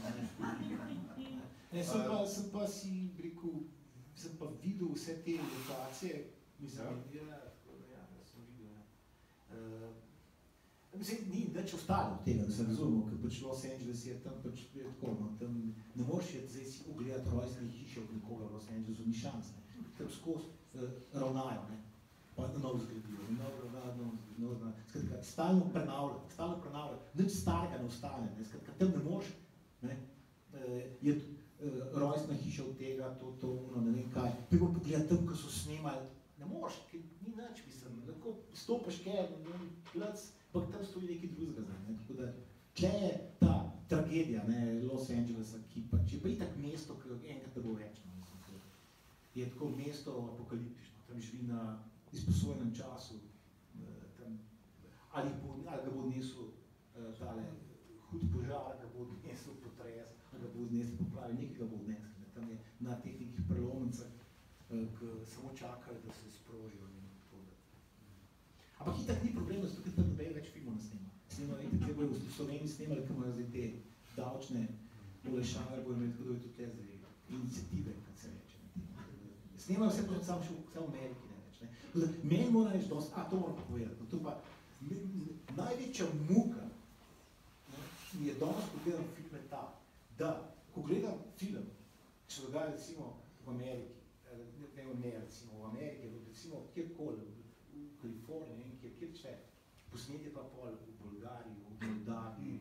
Ne, sem pa si rekel, sem pa videl vse te lokacije, mislim, ja, sem videl, ja. Mislim, ni nič ostalo od tega, da se razumemo, ker pač Los Angeles je tam pač tako, no, tam ne moreš zdaj si ogledati rojstnih hiše od nekoga v Los Angelesu, ni šans, ne. Tam skozi ravnajo, ne. Pa nov zgradijo, nov, skratka, stalno prenavlja, nič starega ne ostane, ne, skratka, tam ne moreš, ne, je rojstna hiša od tega, to, ne vem kaj, pa bo pogledati tam, ko so snemali, ne moreš, ker ni nič, mislim, lahko stopaš kaj, plac, pa tam stoji nekaj drugega zdaj, ne, tako da, tle je ta tragedija, ne, Los Angelesa, ki pač je pa itak mesto, ki enkrat da bo več, no, mislim, je tako mesto apokaliptično, tam živi na izposojenem času, tam, ali ga bo odnesel tale hud požar, ali ga bo odnesel potres, ali ga bo odnesel poplavi, nekaj ga bo odnesel, ne, tam je na teh nekih prelomnicah, ki samo čakajo, da se sprožijo in tako da. Ampak itak ni problema, zato ker tam noben več filmov ne snema. Snemajo, te bojo v Sloveniji snemali, ki imajo zdaj te davčne olajšave, bojo imeli tako, da je tukaj zdaj iniciative, kot se reče. Snemajo vse počet samo v Ameriki. Meni mora reči dosti, to moram povedati, to pa največja muka mi je danes, ko gledam film ta, da ko gledam film, ki se dogaja recimo v Ameriki, recimo v Ameriki, recimo kjerkoli, v Kaliforniji, kjer če, posnet je pa pol v Bolgariji, v Moldaviji.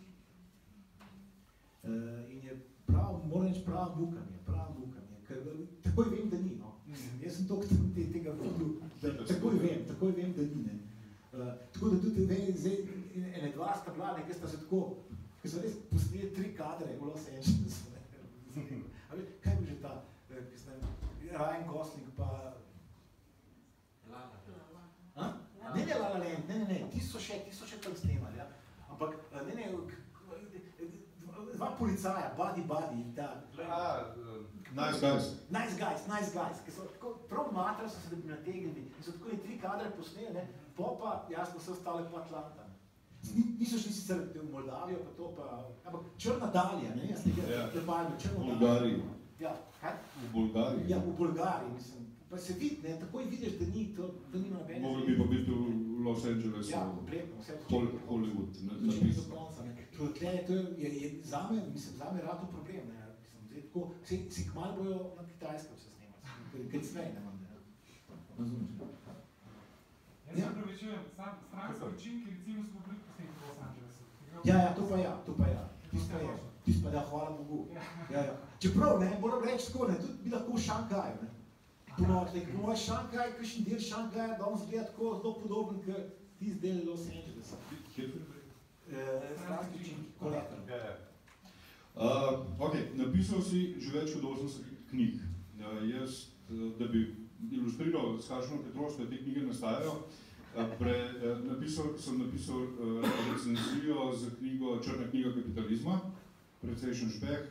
In je prav, moram reči, prava muka mi je, ker takoj vem, da ni, no. Jaz sem toliko tega videl, da takoj vem, da ni, ne. Tako da tudi zdaj, ene dva sta bila, nekaj sta se tako, ki so res posneli 3 kadre v Los Angelesu, ne. A veš, kaj bi že ta, Ryan Gosling pa... Ne, La La Land, ne, ti so še tam snemali, ja. Ampak, dva policaja, buddy, ta... Nice guys, ki so tako prav matrali, so se da bi nategnili in so tako 3 kadre posneli, ne, pa jasno so ostale pa Atlanta. Niso šli sicer v Moldavijo, pa to pa, ampak Črna Dalija, ne, jaz nekaj prepajam, Črna Dalija. V Bulgariji. Ja, kaj? V Bulgariji. Ja, v Bulgariji, mislim. Pa se vidi, ne, takoj vidiš, da nima nobene. Mogli bi pa biti v Los Angelesu. Ja, kompletno, vse. Hollywood, ne. To je zame rado problem, ne. Tako, si kmalo bojo na Kitajskem se snemati, kaj svej ne vam, ne. Razumeš? Jaz se pravičujem, stranski učinki, recimo smo bili posneti v Los Angelesu. Ja, to pa ja. Tisto pa da, hvala Bogu. Ja. Čeprav, ne, moram reči tako, ne, tudi bi lahko v Šanghaju, ne. Po moj Šanghaj, kakšen del Šanghaja danes gleda tako zelo podoben, kot tisti del Los Angelesa. Stranski učinki, Collateral. Ok, napisal si že več kot 80 knjig. Jaz, da bi ilustriral, s kakšno hitrostjo te knjige nastajajo, sem napisal recenzijo za knjigo Črna knjiga kapitalizma, precejšen špeh.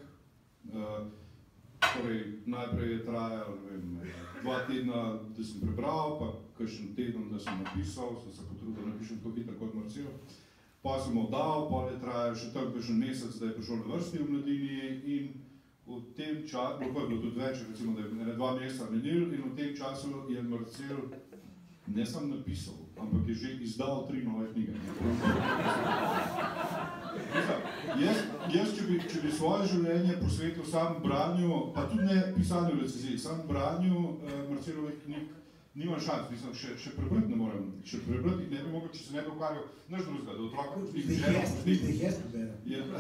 Torej, najprej je trajal 2 tedna, da sem prebral, pa kakšen teden, da sem napisal, sem se potrudil, da napišem tako hitro kot Marcel. Pa sem oddal, pa je trajal še tako kakšen mesec, da je prišel na vrsti v Mladini in v tem času, pa je bilo tudi več, recimo, da je 2 meseca menil in v tem času je Marcel ne sam napisal, ampak je že izdal 3 nove knjige. Jaz, če bi svoje življenje posvetil sam branju, pa tudi ne pisanju recenzij, sam branju Marcelovih knjig, nimam šans, mislim, še prebrati ne morem, še prebrati ne bi mogel, če se ne bi ukvarjal, nič drugega, da otroka pustim žena, pustim. Da jih jaz preberem.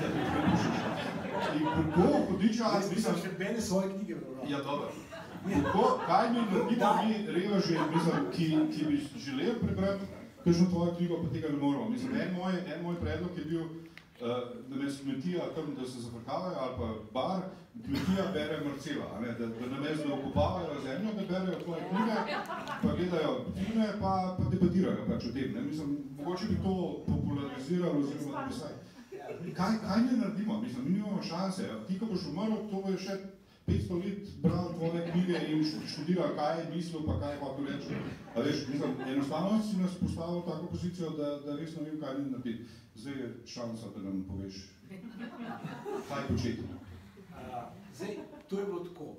In kako hodiča, mislim, še bene svoje knjige prebral. Ja, dobro. Kaj mi naredimo mi reveži, ki bi želel prebrati kakšno tvojo knjigo, pa tega ne moramo. Mislim, en moj predlog je bil, da me kmetija tam, da se zafrkavajo, ali pa bar, kmetija bere Marcela, da namesto da okupavajo zemljo, da berejo tvoje knjige, pa gledajo filme, pa debatirajo pač o tem. Mislim, mogoče bi to populariziralo, oziroma da bi saj. Kaj mi naredimo? Mislim, mi nimamo šanse. Ti, ko boš umrl, to bo še 500 let bral tvoje knjige in študiral, kaj je mislil, pa kaj je hotel reči. A veš, mislim, enostavno si nas postavil v tako pozicijo, da res ne vem, kaj ni narediti. Zdaj je šansa, da nam poveš, kaj početi. Zdaj, to je bilo tako.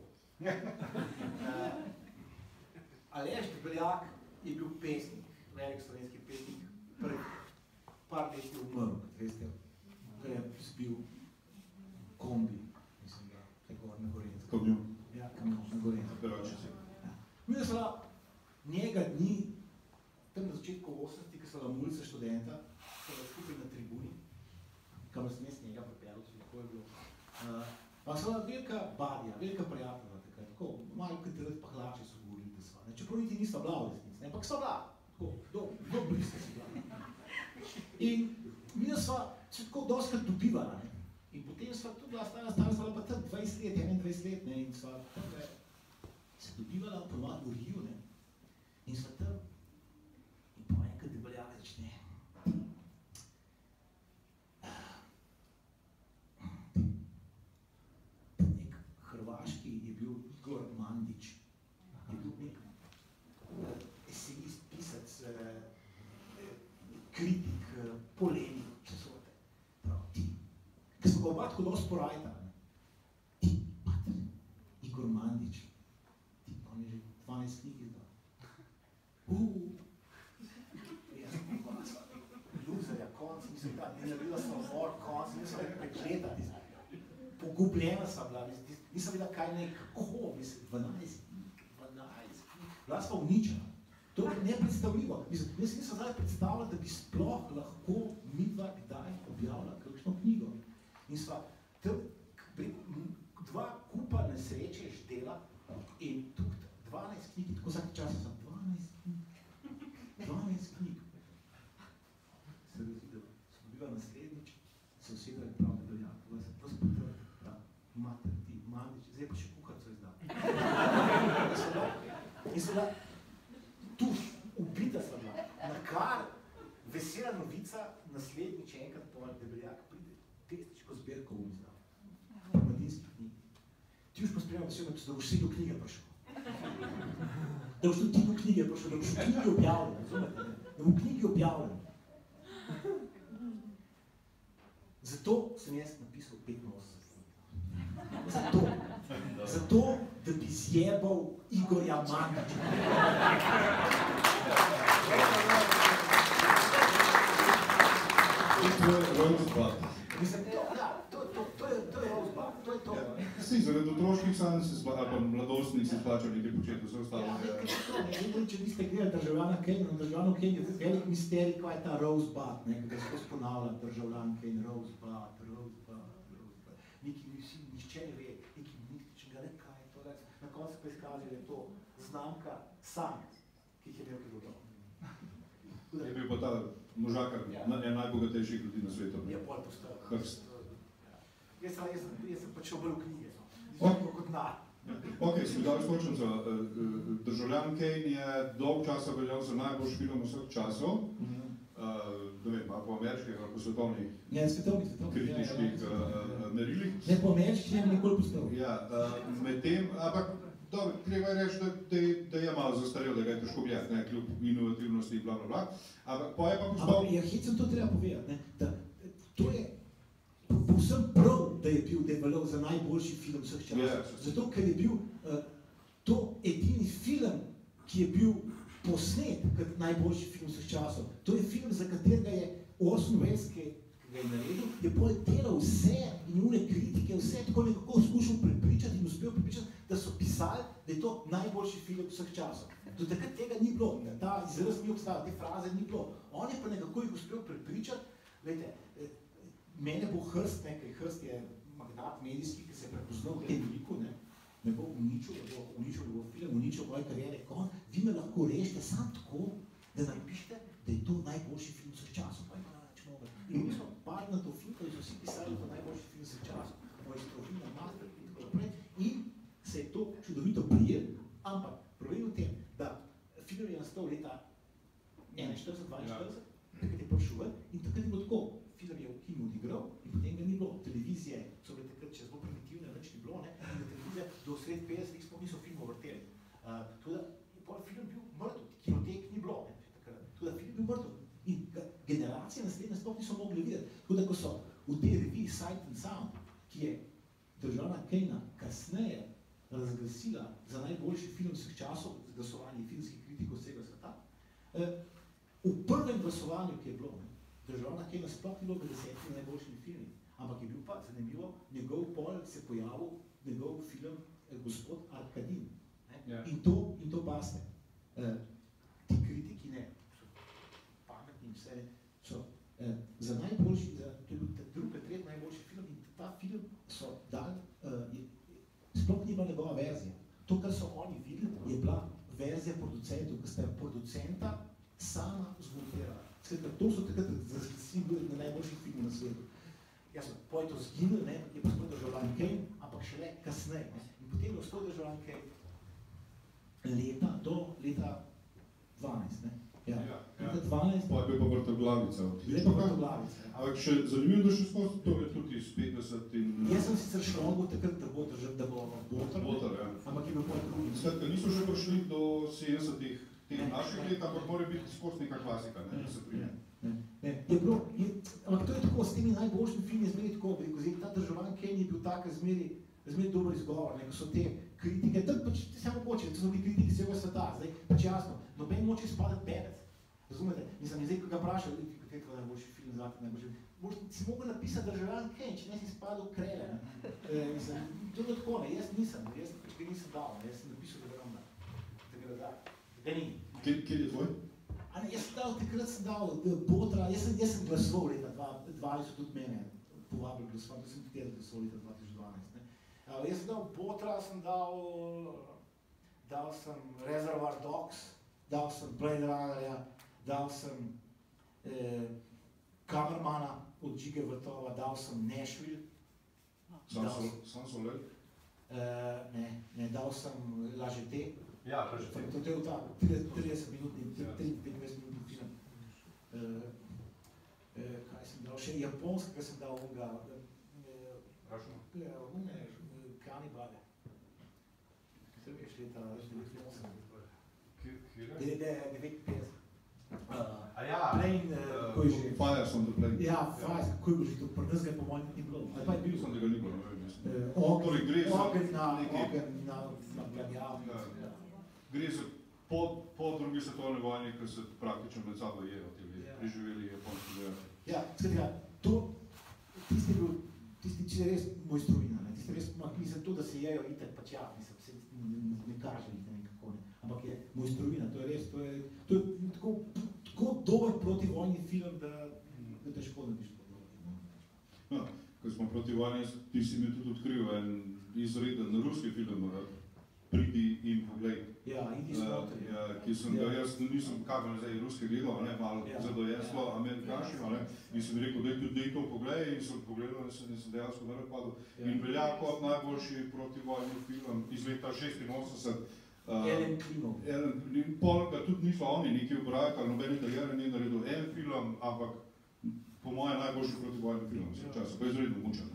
Aleš Debeljak je bil pesnik, velik slovenski pesnik, pred par let je umrl, veste, ko je zbil kombi. Na Gorencu. Kamion. Ja, kamion na Gorencu. Peroče si. Mi smo njega dni, tam na začetku 80, ko so bila mulca študenta, so bila skupaj na tribuni, kamor sem jaz njega pripeljal, če tako je bilo. Pa so bila velika badja, velika prijatelja, tako, malo kateret pa hlače so govorili, da sva. Čeprav niti nista bila v resnici, ampak so bila, tako, do bliska si bila. In mi sva se tako dostkrat dobivala, ne. In potem sva tudi bila stara pa tam 20 let, 21 let, ne, in sva tam se dobivala ponovadi v Riju, ne, in sva tam, in po enkrat Debeljak začne. Nek hrvaški je bil Igor Mandić, je bil nek esejist, pisac, kritik, polemik, če so te. Prav, ti. Ker smo ga oba tako dosti porajta. Ti, pater, Igor Mandić, ti, on je že 12 knjig izdal. Jaz sem konc, luzerja, konc, mislim, da ne naredila sem mor, konc, nisem nekaj prekletati. Pogubljena sem bila, nisem videla kaj ne, kako, mislim, 12 knjig, bila sva uničena. To je nepredstavljivo. Mislim, jaz nisem zdaj predstavljala, da bi sploh lahko midva kdaj objavila kakšno knjigo. In sva tam 2 kupa nesreče štela in tukaj 12 knjig, tako vsak čas sem 12 knjig. Se razvidel, sem bila naslednjič, se usedala in prav Debeljak, vas potrl, prav, mater ti, Mandić, zdaj pa še kuharco izdal. In sem bila tu, ubita sem bila, nakar vesela novica, naslednjič enkrat povedal Debeljak pride. Pesniško zbirko bom izdal, mladinskih knjig. Ti už pa spremljam vesel, da boš vsi do knjige prišel. Da boš tudi ti do knjige prišel, da boš v knjigi objavljen, razumete? Da bo v knjigi objavljen. Zato sem jaz napisal 85. Zato, da bi zjebal Igorja Mandića. To je Rosebud. Mislim, to je Rosebud, to je to. Si, zaradi otroških sanj ali pa mladostnih dosti nisi splačal nekaj početi, vse ostalo je... Če niste gledali Državljana Kane, Državljano Kane je velik misterij, kaj je ta Rosebud, da se to sponavlja, Državljan Kane, Rosebud. Nišče ne ve, če ga ne kaj je to, na koncu pa izkaže, da je to znamka sanj, ki jih je imel kaj dobro. Je bil pa ta možakar najbogatejših ljudi na svetu. Je pol postal. Hrst. Jaz sem pač obral knjige, kot nar. Ok, smo dali skočnico. Državljan Kane je dolg časa veljal za najboljši film vseh časov. Ne vem, po ameriških ali po svetovnih kritiških merilih. Ne, po ameriških ne bi nikoli postal. Ja, medtem, ampak dobro, treba je reči, da je malo zastarel, da ga je težko gledati, kljub inovativnosti, bla, bla, bla. Ampak pa je pa postal... Ampak ja, hecem to treba povedati, da to je povsem prav, da je veljal za najboljši film vseh časov. Zato, ker je bil to edini film, ki je bil posnet kot najboljši film vseh časov. To je film, za katerega je Orson Welles, ki ga je naredil, je potem delal vse in une kritike, vse tako nekako skušal prepričati in uspel prepričati, da so pisali, da je to najboljši film vseh časov. Do takrat tega ni bilo, ta izraz ni obstajal, te fraze ni bilo. On je pa nekako jih uspel prepričati, gledajte, mene bo Hrst, ker Hrst je magnat medijski, ki se je prepoznal v tem liku, me bo uničil film, uničil moje karijere, vi me lahko rešite samo tako, da napišete, da je to najboljši film vseh časov. In mi smo padli na to film, da so vsi pisali, da je to najboljši film vseh časov. Moje strovina, master in tako naprej. In se je to čudovito prijel, ampak problem v tem, da film je nastal leta 41-42, takrat je prišel ven in takrat je bilo tako. Film je v kinu odigral in potem ga ni bilo. Televizije so bile takrat še zelo primitivne, več ni bilo, in da televizije do sred 50-ih sploh niso filmov vrteli. Tudi film bil mrtev, kinotek ni bilo, tudi film bil mrtev. In generacije naslednje sploh niso mogli videti. Tako da, ko so v tej reviji Sight and Sound, ki je Državljana Kanea kasneje razglasila za najboljši film vseh časov, z glasovanjem filmskih kritikov vsega sveta, v prvem glasovanju, ki je bilo, Državljana Kanea sploh ni bilo med 10 najboljšimi filmi, ampak je bil pa zanimivo, njegov pol se pojavil, njegov film Gospod Arkadin. In to paste. Ti kritiki ne, so pametni in vse, so za najboljši, to je bil drugi, tretji najboljši film in ta film so dali, sploh ni bila njegova verzija. To, kar so oni videli, je bila verzija producentov, ki sta producenta sama zmontirala. To so takrat razglasili na najboljših filmov na svetu. Jasno, potem je to zginil, je pa sploh Državljan Kane, ampak šele kasneje. In potem je ostal Državljan Kane do leta 12. Leta 12. Pa je bil pa vrtoglavica. Ampak še zanimivo, da še skozi to je tudi iz 50 in... Jaz sem sicer šel takrat, da bo Botar, ampak je bil pa drugi. Skratka, niso že prišli do 70-ih teh naših let, ampak mora biti skozi neka klasika, da se prime. Ampak to je tako, s temi najboljšimi filmi je zmeri tako, ta Državljan Kane je bil tak zmeri dober izgovor, ko so te kritike, tako pač vse mogoče, to so bili kritiki vsega sveta, zdaj pač jasno, noben moče spadati pevec, razumete? Mislim, zdaj, ko ga vprašal, kaj je to najboljši film, najboljši film, si mogel napisati Državljan Kane, če ne si spadal Krele, mislim, to je tako, jaz nisem, jaz pač ga nisem dal, jaz sem napisal, da ga da, Kjer je tvoj? Takrat sem dal Botra, jaz sem glasoval leta 2020, tudi mene povabil glasoval, to sem tudi glasoval leta 2012. Jaz sem dal Botra, dal sem Reservoir Dogs, dal sem Blade Runnerja, dal sem Kamermana od Žige Vrtova, dal sem Nashville. Sans Soleil? Ne, dal sem La Jetée. Ja, Lažete. To je ta 30-minutni, 35-minutni film. Kaj sem dal? Še japonskega sem dal onga... Rašno? Kanibale. Kaj veš leta 98? Kjere? 59. Plane, ko je že... Fires on the Plane. Ja, Fires, ko je že to, pri nas ga je po mojem ni bilo. Pa je bil. Mislim, da ga ni bilo, ne vem. Ogen na planjavi. Gre za po drugi svetovni vojni, ko se praktično med sabo jejo, preživeli japonski vojaci. Ja, skratka, tisti tisti če je res mojstrovina, ne? Tisti res, mislim to, da se jejo itak pač ja, mislim, se ne kaže jih nekako, ne? Ampak je mojstrovina, to je res, to je tako dober protivojni film, da težko napiš to dobro. No, ko smo protivojni, ti si mi tudi odkril en izreden ruski film, Pridi in poglej. Ja, idi smotri. Ki sem ga, jaz nisem kakor zdaj ruski gledal, malo zadojeslo amerikanščino, in sem rekel, daj to poglej, in sem pogledal, in sem dejansko naredil padel. In velja kot najboljši protivojni film iz leta 86. Ellen Klimov. Poleg ga tudi niso oni neki obrajkali, nobeni karijere ni naredil en film, ampak po moje najboljši protivojni film vse časa, pa je izredno mučen.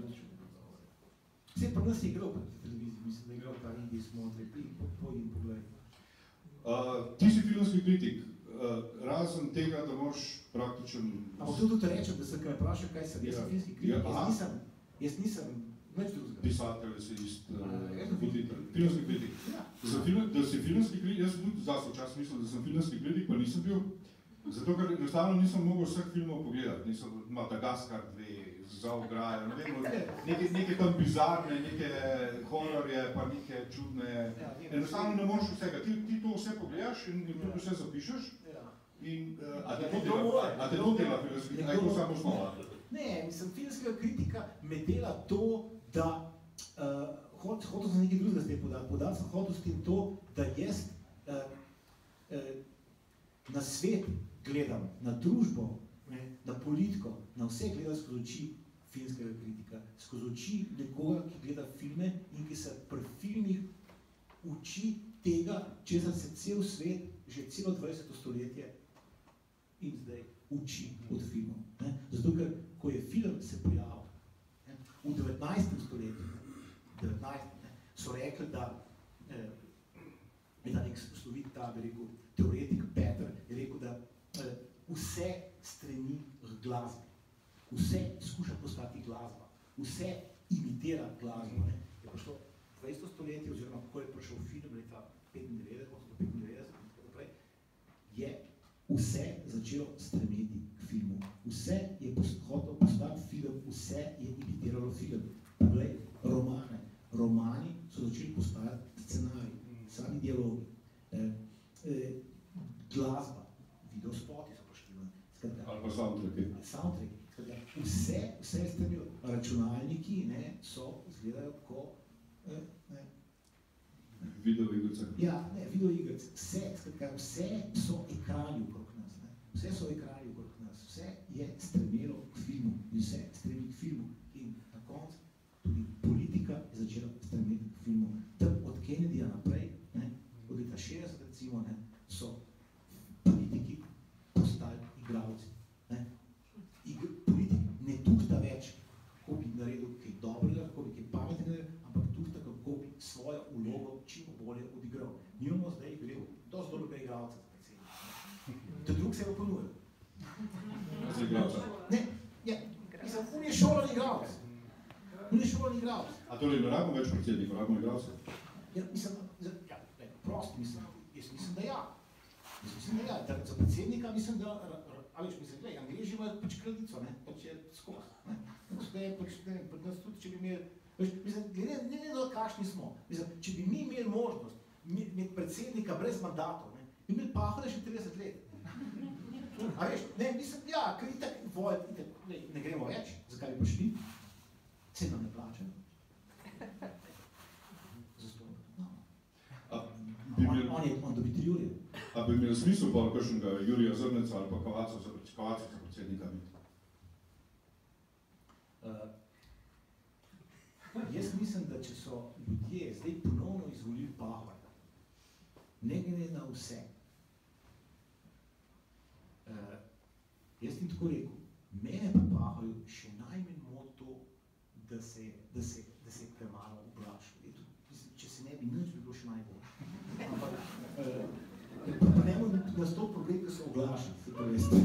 Vse pa nas je igral po televiziji, mislim, da je igral ta Indi smotri, pojdi in poglej. Ti si filmski kritik, razen tega, da moraš praktičen... Ampak to tudi rečem, da sem kaj vprašal, kaj sem, jaz sem filmski kritik, jaz nisem nič drugega. Pisatelj, voditelj, filmski kritik. Da si filmski kritik, jaz sem tudi zase včasih mislil, da sem filmski kritik, pa nisem bil. Zato, ker enostavno nisem mogel vseh filmov pogledati, nisem Madagaskar 2, za ograjo, ne vem, neke tam bizarne, neke hororje, pa neke čudne, enostavno ne moreš vsega, ti to vse pogledaš in tudi vse zapišeš, in a te to dela filmski kritik, a je to samo osnova? Ne, mislim, filmskega kritika me dela to, da hotel sem nekaj drugega zdaj podati sem hotel s tem to, da jaz na svet gledam, na družbo, na politiko, na vse gledam skozi oči filmskega kritika, skozi oči nekoga, ki gleda filme in ki se pri filmih uči tega, česar se cel svet, že celo 20. stoletje in zdaj uči od filmov. Zato, ker ko je film se pojavil, v 19. stoletju, so rekli, da je da nek slovit ta, bi rekel, teoretik Peter, je rekel, da vse stremi k glasbi. Vse skuša postati glasba. Vse imitira glasbo. Je prišlo 20. stoletje, oziroma ko je prišel film leta 1995, je vse začelo stremeti k filmu. Vse je hotel postati film, vse je imitiralo film. Poglej, romane. Romani so začeli postajati scenarij, sami dialogi. Glasba, videospoti so prišli. Ali pa soundtracki. Soundtracki. Vse je stremilo. Računalniki so izgledajo ko videoigrice. Ja, videoigrice. Vse so ekrani okrog nas. Vse so ekrani okrog nas. Vse je stremelo k filmu. In vse stremi k filmu. In na koncu tudi politika je začela stremeti k filmu. Tam od Kennedyja naprej, od leta 60 recimo, so politiki postali igralci. Politik ne tuhta več, kako bi naredil kaj dobrega, kako bi kaj pametnega, ampak tuhta, kako bi svojo vlogo čim bolje odigral. Mi imamo zdaj dosti dobrega igralca za predsednika. To drug se je oponuje. Za igralca? Ne, mislim, on je šolani igralec. On je šolani igralec. A torej ne rabimo več predsednikov, rabimo igralce? Ja, mislim, prosti, jaz mislim, da ja. Za predsednika mislim, da a veš, mislim, gledaj, Angleži imajo pač kraljico, pač je skozi. Zdaj, pač, pri nas tudi, če bi imeli, veš, mislim, ne do kakšni smo. Mislim, če bi mi imeli možnost imeti predsednika brez mandatov, bi imeli Pahorja še 30 let. A veš, mislim, ja, ker itak vojt, ne gremo več, zakaj bi prišli? Se nam ne plačajo. On dobi 3 ure. A bi imel smisel pa kakšnega Jurija Zrneca ali pa Kavaca za predsednika biti? Jaz mislim, da če so ljudje zdaj ponovno izvolili Pahorja, ne glede na vse, jaz tim tako rekel, mene pa Pahorju še najmanj moti to, da se je premalo oblašil. Če se ne bi nič, bi bilo še najbolj. Pa nemo nastop problem, da se oglaša, se to veste.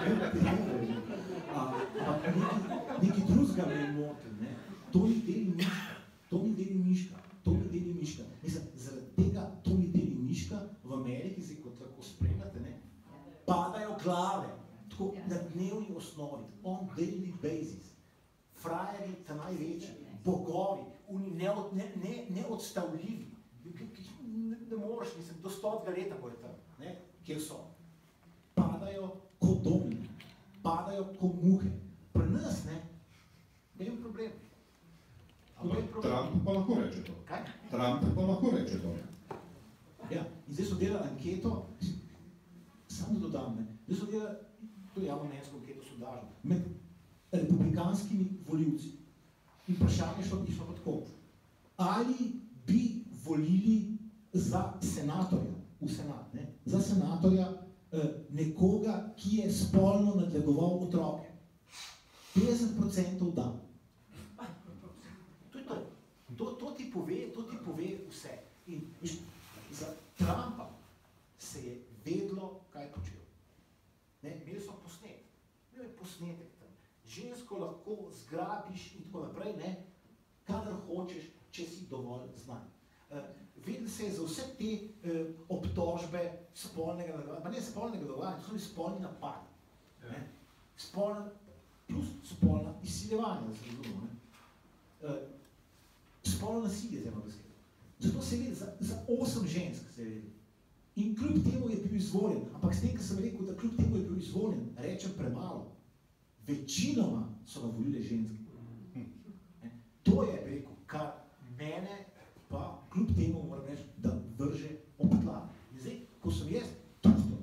Nekaj drugega me je motil, to mi deli miška. Mislim, zaradi tega to mi deli miška v Ameriki, zdaj kot lahko spremljate, padajo glave, tako na dnevni osnovi, on daily basis. frajeri, ta največji, bogovi, oni neodstavljivi, ne moreš, mislim, do 100 leta bo je tam, ne, kjer so. Padajo kot domine, padajo kot muhe. Pri nas, ne, ne je problem. Trump pa lahko reče to. Kaj? Trump pa lahko reče to. Ja, in zdaj so delali anketo, samo da dodam, ne, zdaj so delali, to javno mnenjsko anketo so dažili, med republikanskimi voljivci. In vprašanje šlo pa tako. Ali bi volili za senatorja, v senat, ne, za senatorja nekoga, ki je spolno nadlegoval otroke? 50% da. To je to. To ti pove vse. In za Trumpa se je vedlo, kaj je počel. Ne, imeli so posnet. Imel je posnetek tam. Žensko lahko zgrabiš in tako naprej, ne, kadar hočeš, če si dovolj znan. Vedel se je za vse te obtožbe spolnega nadlegovanja, pa ne spolnega nadlegovanja, to so bili spolni napadi. Ne, plus spolna izsiljevanja, da se razumemo, ne. Spolno nasilje, zelo besedo. Zato se je vedel, za 8 žensk se je vedel. In kljub temu je bil izvoljen, ampak s tem, ko sem rekel, da kljub temu je bil izvoljen, rečem premalo. Večinoma so ga volile ženske. To je, bi rekel, kar mene pa kljub temu moram reči, da vrže ob tla. In zdaj, ko sem jaz tusto,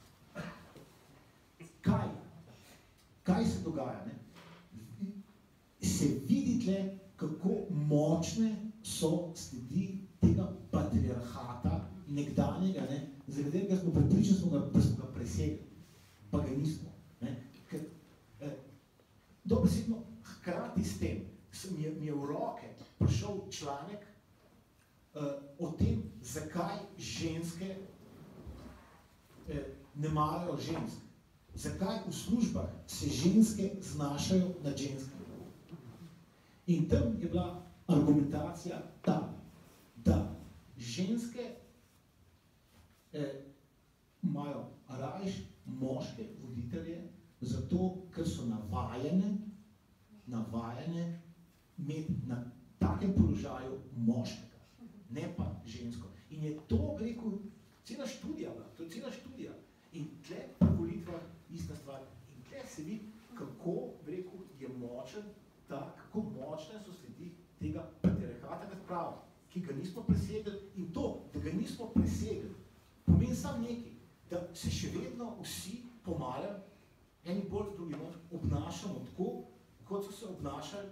kaj se dogaja, ne? Se vidi tle, kako močne so sledi tega patriarhata nekdanjega, ne, za katerega smo prepričani, da smo ga presegli, pa ga nismo. Ne. Dobesedno, hkrati s tem mi je v roke prišel članek o tem, zakaj ženske ne marajo žensk. Zakaj v službah se ženske znašajo nad ženskami. In tam je bila argumentacija ta, da ženske imajo rajš moške voditelje, zato, ker so navajene imeti na takem položaju moškega, ne pa žensko. In je to, bi rekel, cela študija, to je cela študija. In tle pri volitvah ista stvar. In tle se vidi, kako, bi rekel, je močen, kako močne so sledi tega patriarhata, ki ga nismo presegli. In to, da ga nismo presegli, pomeni samo nekaj, da se še vedno vsi pomalem, eni bolj, drugi noč, obnašamo tako, kot so se obnašali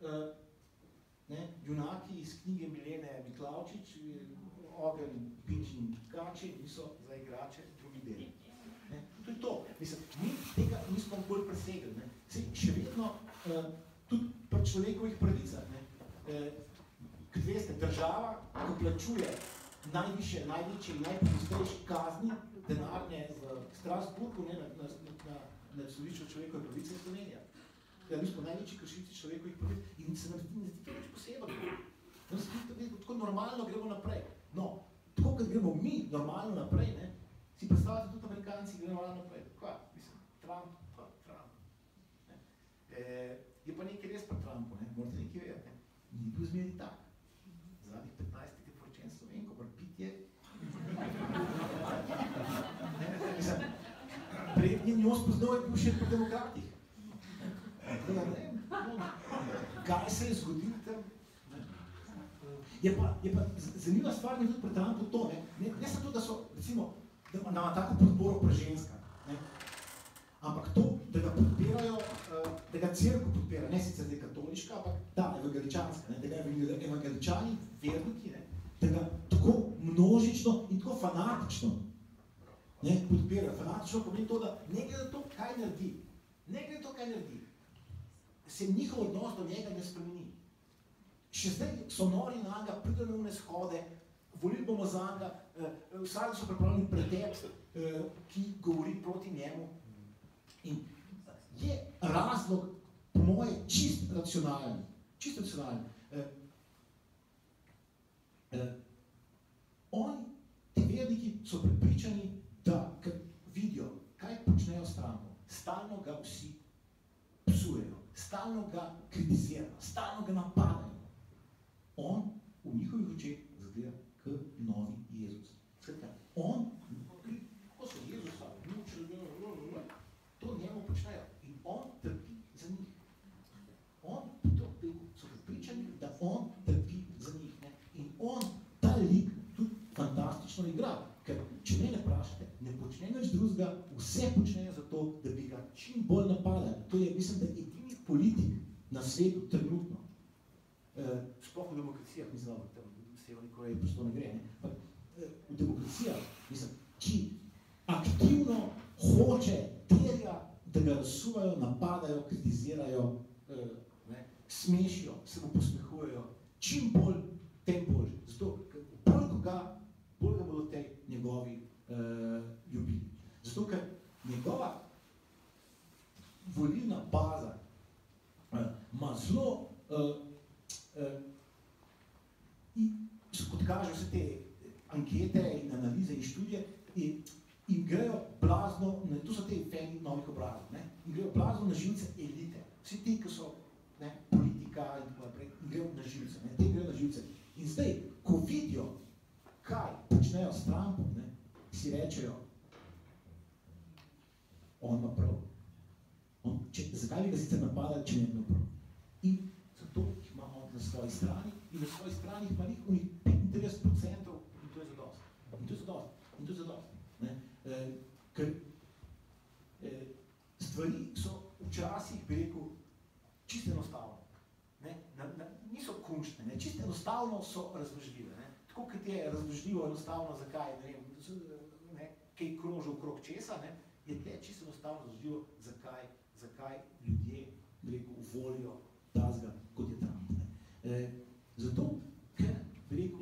junaki iz knjige Milene Miklavčič, Ogen, Pinč in Kači, niso za igrače drugi deli. To je to. Mislim, mi tega nismo bolj presegli. Še vedno, tudi pri človekovih pravicah, kot veste, država, ko plačuje največje in najpogostejše kazni denarne v Strasburgu, na sodišču človekove pravice in Slovenija. Mi smo največji kršilci človekovih pravic in se nam zdi to več posebno. Tako normalno gremo naprej. No, tako kot gremo mi normalno naprej, si predstavljate tudi Amerikanci gremo normalno naprej. Kva? Mislim, Trump. Je pa nekaj res pri Trumpu, morate nekaj vedeti. Ni bil zmeri tak. Zadnjih 15 je poročen Slovenko, pa pitje. Prednji njo spoznal je bil še pri demokratih. Kaj se je zgodil tam? Je pa zanimiva stvar tudi pri Trumpu to, ne samo to, da so, recimo, da ima tako podporo pri ženskah, ampak to, da ga podpirajo, da ga cerkev podpira, ne sicer da je katoliška, ampak da, evangeličanska, da ga evangeličani, verniki, da ga tako množično in tako fanatično podpirajo. Fanatično pomeni to, da ne glede to, kaj naredi, se njihov odnos do njega ne spremeni. Še zdaj so nori na njega, pridejo na shode, volili bomo za njega, vsaj so pripravljeni pretep, ki govori proti njemu. In je razlog, po moje, čist racionalen. Oni, ti verniki, so prepričani, da vidijo, kaj počnejo s Trumpom. Stalno ga vsi psujejo. stalno ga kritizirajo, stalno ga napadajo. On v njihovih očeh zgleda kot novi Jezus. Skratka, on, ko so Jezusa mučili, to njemu počnejo in on trpi za njih. On so pripričani, da on trpi za njih. Ne? In on, ta lik, tudi fantastično igra. Ker, če me ne vprašate, ne počne nič drugega, vse počnejo za to, da bi ga čim bolj napadali. To je, mislim, da je edini politik na svetu trenutno. Sploh v demokracijah, mislim, da tam v Severni Koreji prosto ne gre, ne? V demokracijah, mislim, ki aktivno hoče, terja, da ga razsuvajo, napadajo, kritizirajo, smešijo, se mu posmehujejo, čim bolj, tem bolj. Zato, bolj ga bodo tej njegovi ljubili. Zato, ker njegova volilna baza ima zelo, kot kaže vse te ankete in analize in študije, in grejo blazno, to so te fani novih obrazov, in grejo blazno na živce elite. Vsi ti, ki so politika in tako naprej, in grejo na živce, te grejo na živce. In zdaj, ko vidijo, kaj počnejo s Trumpom, si rečejo, on ima prav. Zakaj bi ga sicer napadali, če ne bi imel prav? In zato ima on na svoji strani, in na svoji strani ima njih 35%, in to je zadost. In to je zadost. In to je zadost. Ker stvari so včasih, bi rekel, čisto enostavno. Niso kunštne, čisto enostavno so razložljive. Tako, kot je razložljivo enostavno, zakaj, ne vem, kaj kroži okrog česa, je tle čisto enostavno razložljivo, zakaj ljudje, bi rekel, volijo tazga, kot je Trump. Zato, ker, bi rekel,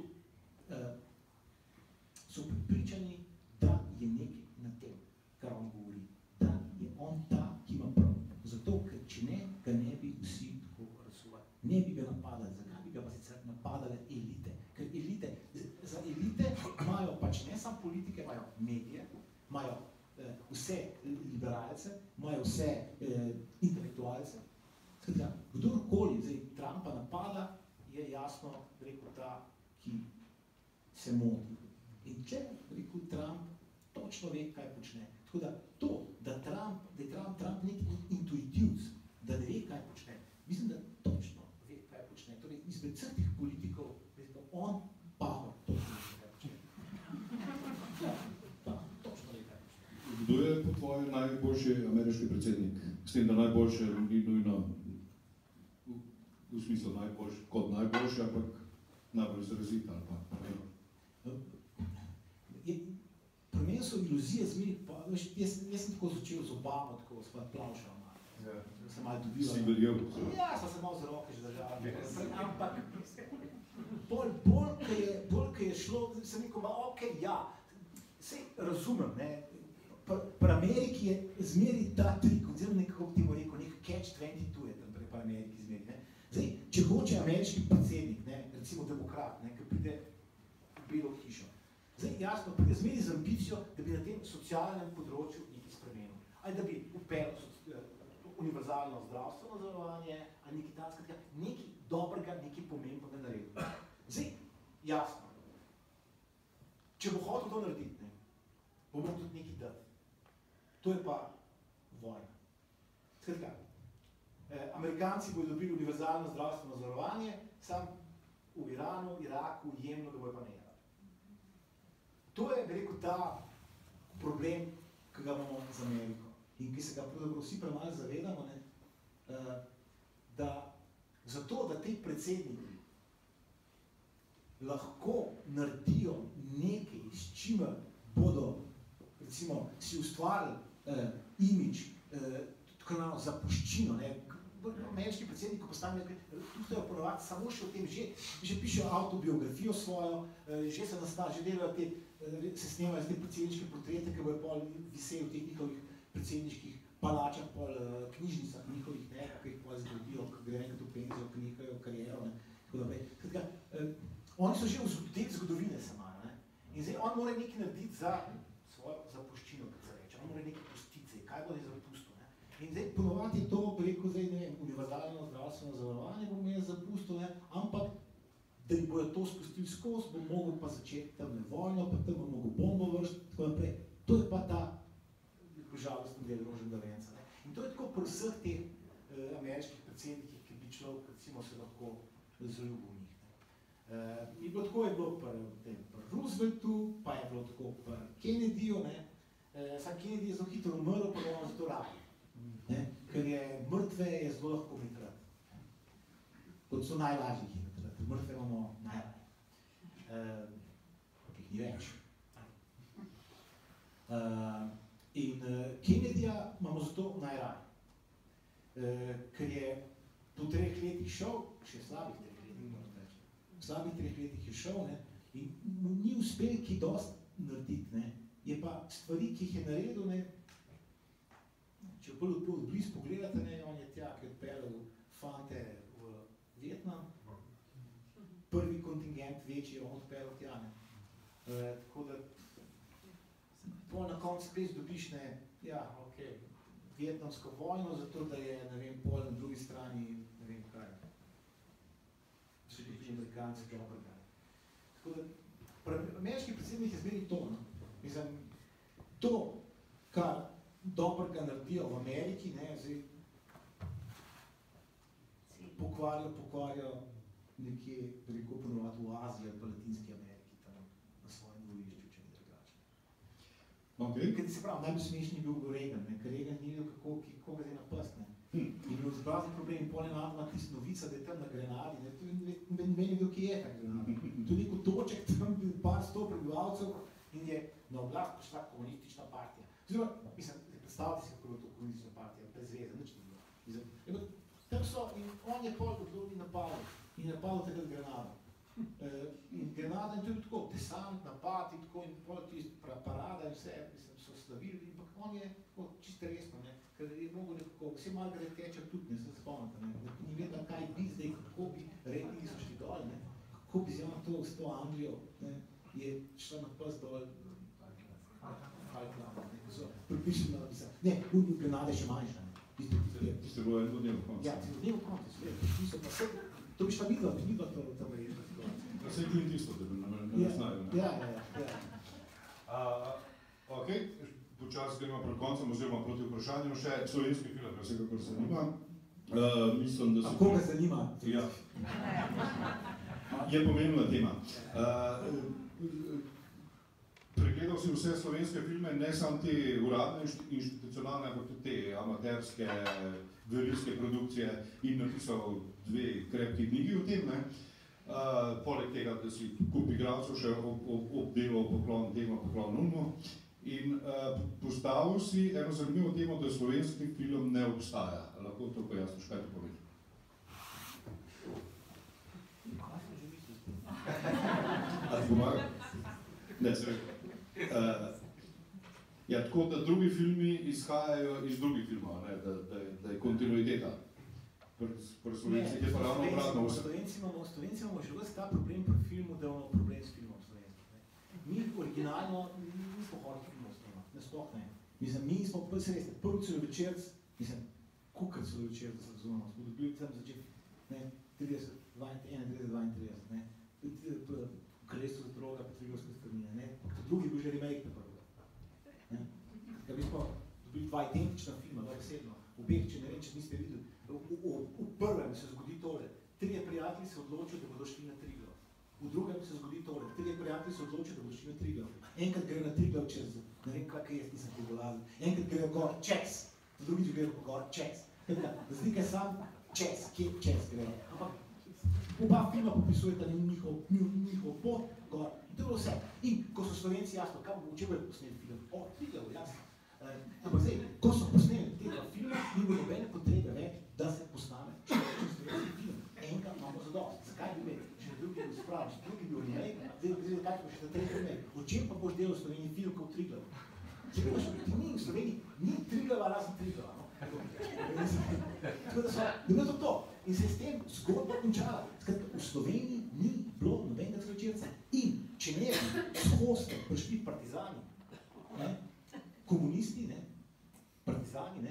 so pripričani, da je nekaj na tem, kar on govori, da je on ta, ki ima prav. Zato, ker če ne, ga ne bi vsi tako razsuvali. Ne bi ga napadali, zakaj bi ga pa sicer napadale elite. Ker elite, za elite imajo pač ne samo politike, imajo medije, imajo vse liberalce, imajo vse intelektualce. Skratka, kdorkoli zdaj Trumpa napada, je jasno, rekel ta, ki se moti. In če, rekel Trump, točno ve, kaj počne. Tako da to, da je Trump nek intuitivc, da ne ve, kaj počne, mislim, da točno ve, kaj počne. Torej, izmed vseh tih politikov, on Pahor točno ve, kaj počne. Ja, točno ve, kaj počne. Kdo je po tvoje najboljši ameriški predsednik? S tem, da najboljše ni nujno v smislu najboljši, kot najboljši, ampak najbolj izrazit ali pa. Pri meni so iluzije zmeri, jaz sem tako začel z Obamo, tako s plavšal, sem malo dobil. Si verjel? Ja, sem se malo za roke že držal, ampak bolj, ko je šlo, sem rekel, okej, ja, sej razumem, ne, pri Ameriki je zmeri ta trik, oziroma nekako ti bo rekel, nek catch-22 je tam pri Ameriki zmeri, ne. Zdaj, če hoče ameriški predsednik, ne, recimo demokrat, ne, ki pride v Belo hišo, zdaj, jasno, pride zmeri z ambicijo, da bi na tem socialnem področju nekaj spremenil. Ali da bi upeljal univerzalno zdravstveno zavarovanje, ali nekaj takega, nekaj dobrega, nekaj pomembnega naredil. Zdaj, jasno, če bo hotel to narediti, ne, bo moral tudi nekaj dati. To je pa vojna. Skratka, Amerikanci bodo dobili univerzalno zdravstveno zavarovanje, sam v Iranu, Iraku, Jemnu, da bojo pa ne jadali. To je, bi rekel, ta problem, ki ga imamo z Ameriko in ki se ga pravzaprav vsi premalo zavedamo, ne, da zato, da te predsedniki lahko naredijo nekaj, s čimer bodo, recimo, si ustvarili imidž, tako zapuščino, ne, ameriški predsednik, ko postane, tu ste jo ponovati samo še o tem, že pišejo autobiografijo svojo, že se nastaja, že delajo te, se snemajo te predsedniške portrete, ki bojo pol viseli v teh njihovih predsedniških palačah, pol knjižnicah njihovih, ne, ki jih pol zgradijo, ki gre enkrat v penzijo, ki nekajo kariero, ne, tako naprej. Oni so že v te zgodovine samajo, ne, in zdaj on mora nekaj narediti za svojo zapuščino, kot se reče, on mora nekaj pustiti, kaj bo zapustil, ne. In zdaj ponovati je to, rekel zdaj, ne vem, univerzalno zdravstveno zavarovanje bom jaz zapustil, ne, ampak da jih bojo to spustili skozi, bom mogel pa začeti tam vojno, pa tam bom mogel bombo vršiti, tako naprej. To je pa ta žalostni del rožnega venca. Ne. In to je tako pri vseh teh ameriških predsednikih, ki bi človek, recimo, se lahko zaljubil v njih. Je bilo tako, je bilo pri Rooseveltu, pa je bilo tako pri Kennedyju, ne. Sam Kennedy je zelo hitro umrl, pa bomo zato radi. Ker je mrtve je zelo lahko mitrati. Kot so najlažjih je mitrati. Mrtve imamo najlažje. Jih ni več. In Kennedyja imamo zato najraje. Ker je po 3 letih šel, še slabih 3 letih, moram reči. V slabih 3 letih je šel, ne, in mu ni uspel kaj dosti narediti, ne. Je pa stvari, ki jih je naredil, ne, če bolj blizu pogledate, ne, on je tja, ki je odpeljal fante v Vietnam, prvi kontingent večji je on odpeljal tja, ne. Tako da, pol na koncu spet dobiš, ne, ja, okej, vietnamsko vojno, zato da je, ne vem, pol na drugi strani, ne vem kaj, če bi amerikanci dobrega. Tako da, ameriški predsednik je zmeri to, no. Mislim, to, kar dobrega naredijo v Ameriki, ne, zdaj pokvarijo nekje, rekel ponovati v Aziji ali pa Latinski Ameriki, tam na svojem dvorišču, če ne drugače. Okay. Kaj se pravi, najbolj smešni je bil Reagan, ne, ker Reagan ni videl, kako ga zdaj napast, ne. In bil zbrazen problem in pol enadma tista novica, da je tam na Grenadi, ne, to meni je bil, ki je ta Grenadi. To je neko toček, tam bil par 100 prebivalcev in je na oblast prišla komunistična partija. Oziroma, mislim, predstavljate si, kako je to komunistična partija, brez veze, nič ni bilo. Tam so, in on je pol odložil napadal tega Grenada. In Grenada in to je tako, desant, napad in tako, in pol tist parada in vse, mislim, so slavili, ampak on je tako čisto resno, ne, ker je mogel nekako, vse Margaret Thatcher tudi, ne, se spomnite, ne, ni vedela, kaj bi zdaj, kako bi rekli so šli dol, ne, kako bi zjela to s to Anglijo, ne, je šla na pes dol, pripišem na napisati. Ne, v Grenade še manjša, ne. Tiste bilo eno dnevo konc. Ja, dnevo konc, tisto pa vse, to bi šla videla to tam rečna situacija. Da se je tudi tisto, da bi ne znajo, ne. Ja. Ok, počas gremo pred koncem, oziroma proti vprašanju še slovenski film, vsekakor zanima. Mislim, da se... A koga zanima? Ja. Je pomembna tema. Pregledal si vse slovenske filme, ne samo te uradne, institucionalne, ampak tudi te amaterske, galerijske produkcije in napisal 2 krepki knjigi o tem, ne. Poleg tega, da si kup igralcev še obdelal poklon temo, poklon nulno. In postavil si eno zanimivo temo, da slovenski film ne obstaja. Lahko to pojasniš, kaj to pomeni? A ti pomaga? Ne, se rekel. Ja, tako da drugi filmi izhajajo iz drugih filmov, ne, da je kontinuiteta. Pri Slovencih je pa ravno obratno vse. Slovenci imamo že ves ta problem pri filmu, da imamo problem s filmom slovenskih. Mi originalno nismo horih filmov snemati, ne sploh ne. Mislim, mi smo prvi celovečerc, mislim, kukar celovečerc, da se razumemo, smo dobili tam začeti, ne, 30, 31, 32, ne, Kraljestvo za droga, Petrigovske strmine, ne, drugi je bil že remake na prvega. Ja, mi smo dobili 2 identična filma, dobesedno, obeh, če ne vem, če niste videli, v prvem se zgodi tole, 3 prijatelji se odločijo, da bodo šli na Triglav. V drugem se zgodi tole, 3 prijatelji se odločijo, da bodo šli na Triglav. Enkrat gre na Triglav čez, ne vem kaj jaz nisem kaj dolazil, enkrat gre gor čez, drugič gre gor čez. Razlika je sam čez, kje čez gre. Ampak oba filma popisujeta njihov pot, gor, in to je bilo vse. In ko so Slovenci jasno, v čem bodo posneli film? O, Triglav, jasno. Ampak zdaj, ko so posneli tega filma, ni bilo nobene potrebe več, da se posname še več slovenski film. Enkrat imamo zadost. Zakaj bi imeli? Če ne drugi bil spravi, če drugi bil remake, zdaj kaj smo še na 3 remake. O čem pa boš delal v Sloveniji film kot Triglav? Če boš, mi v Sloveniji ni Triglava, razen Triglava, no? Tako da so, da bilo to. In se je s tem zgodba končala. Skratka, v Sloveniji ni bilo nobenega celovečerca. In če ne bi s Hoste prišli partizani, ne, komunisti, ne, partizani, ne,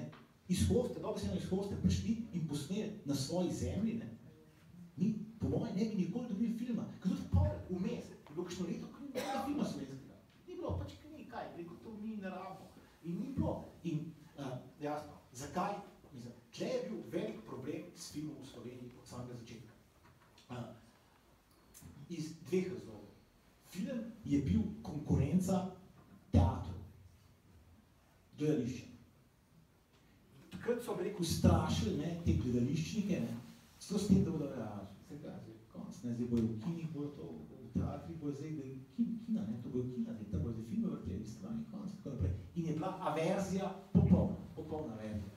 iz hoste prišli in posneli na svoji zemlji, ne? Mi, po mojem, ne bi nikoli dobili filma. Ker tudi vmes, je bilo kakšno leto, ko ni bilo filma slovenskega. Ni bilo, pač ni kaj, rekel, to ni naravno. In ni bilo. In jasno, zakaj? Mislim, tle je bil velik problem s filmom v Sloveniji od samega začetka. Iz dveh razlogov. Film je bil konkurenca teatru, gledališča. Takrat so, bi rekel, strašili, ne, te gledališčnike, ne, s tem, da bodo zdaj bojo v kinih, bojo to v teatrih, bojo zdaj kina, ne, to bojo kina, zdaj bojo zdaj filme vrteli, strani, konc, tako naprej. In je bila averzija popolna averzija.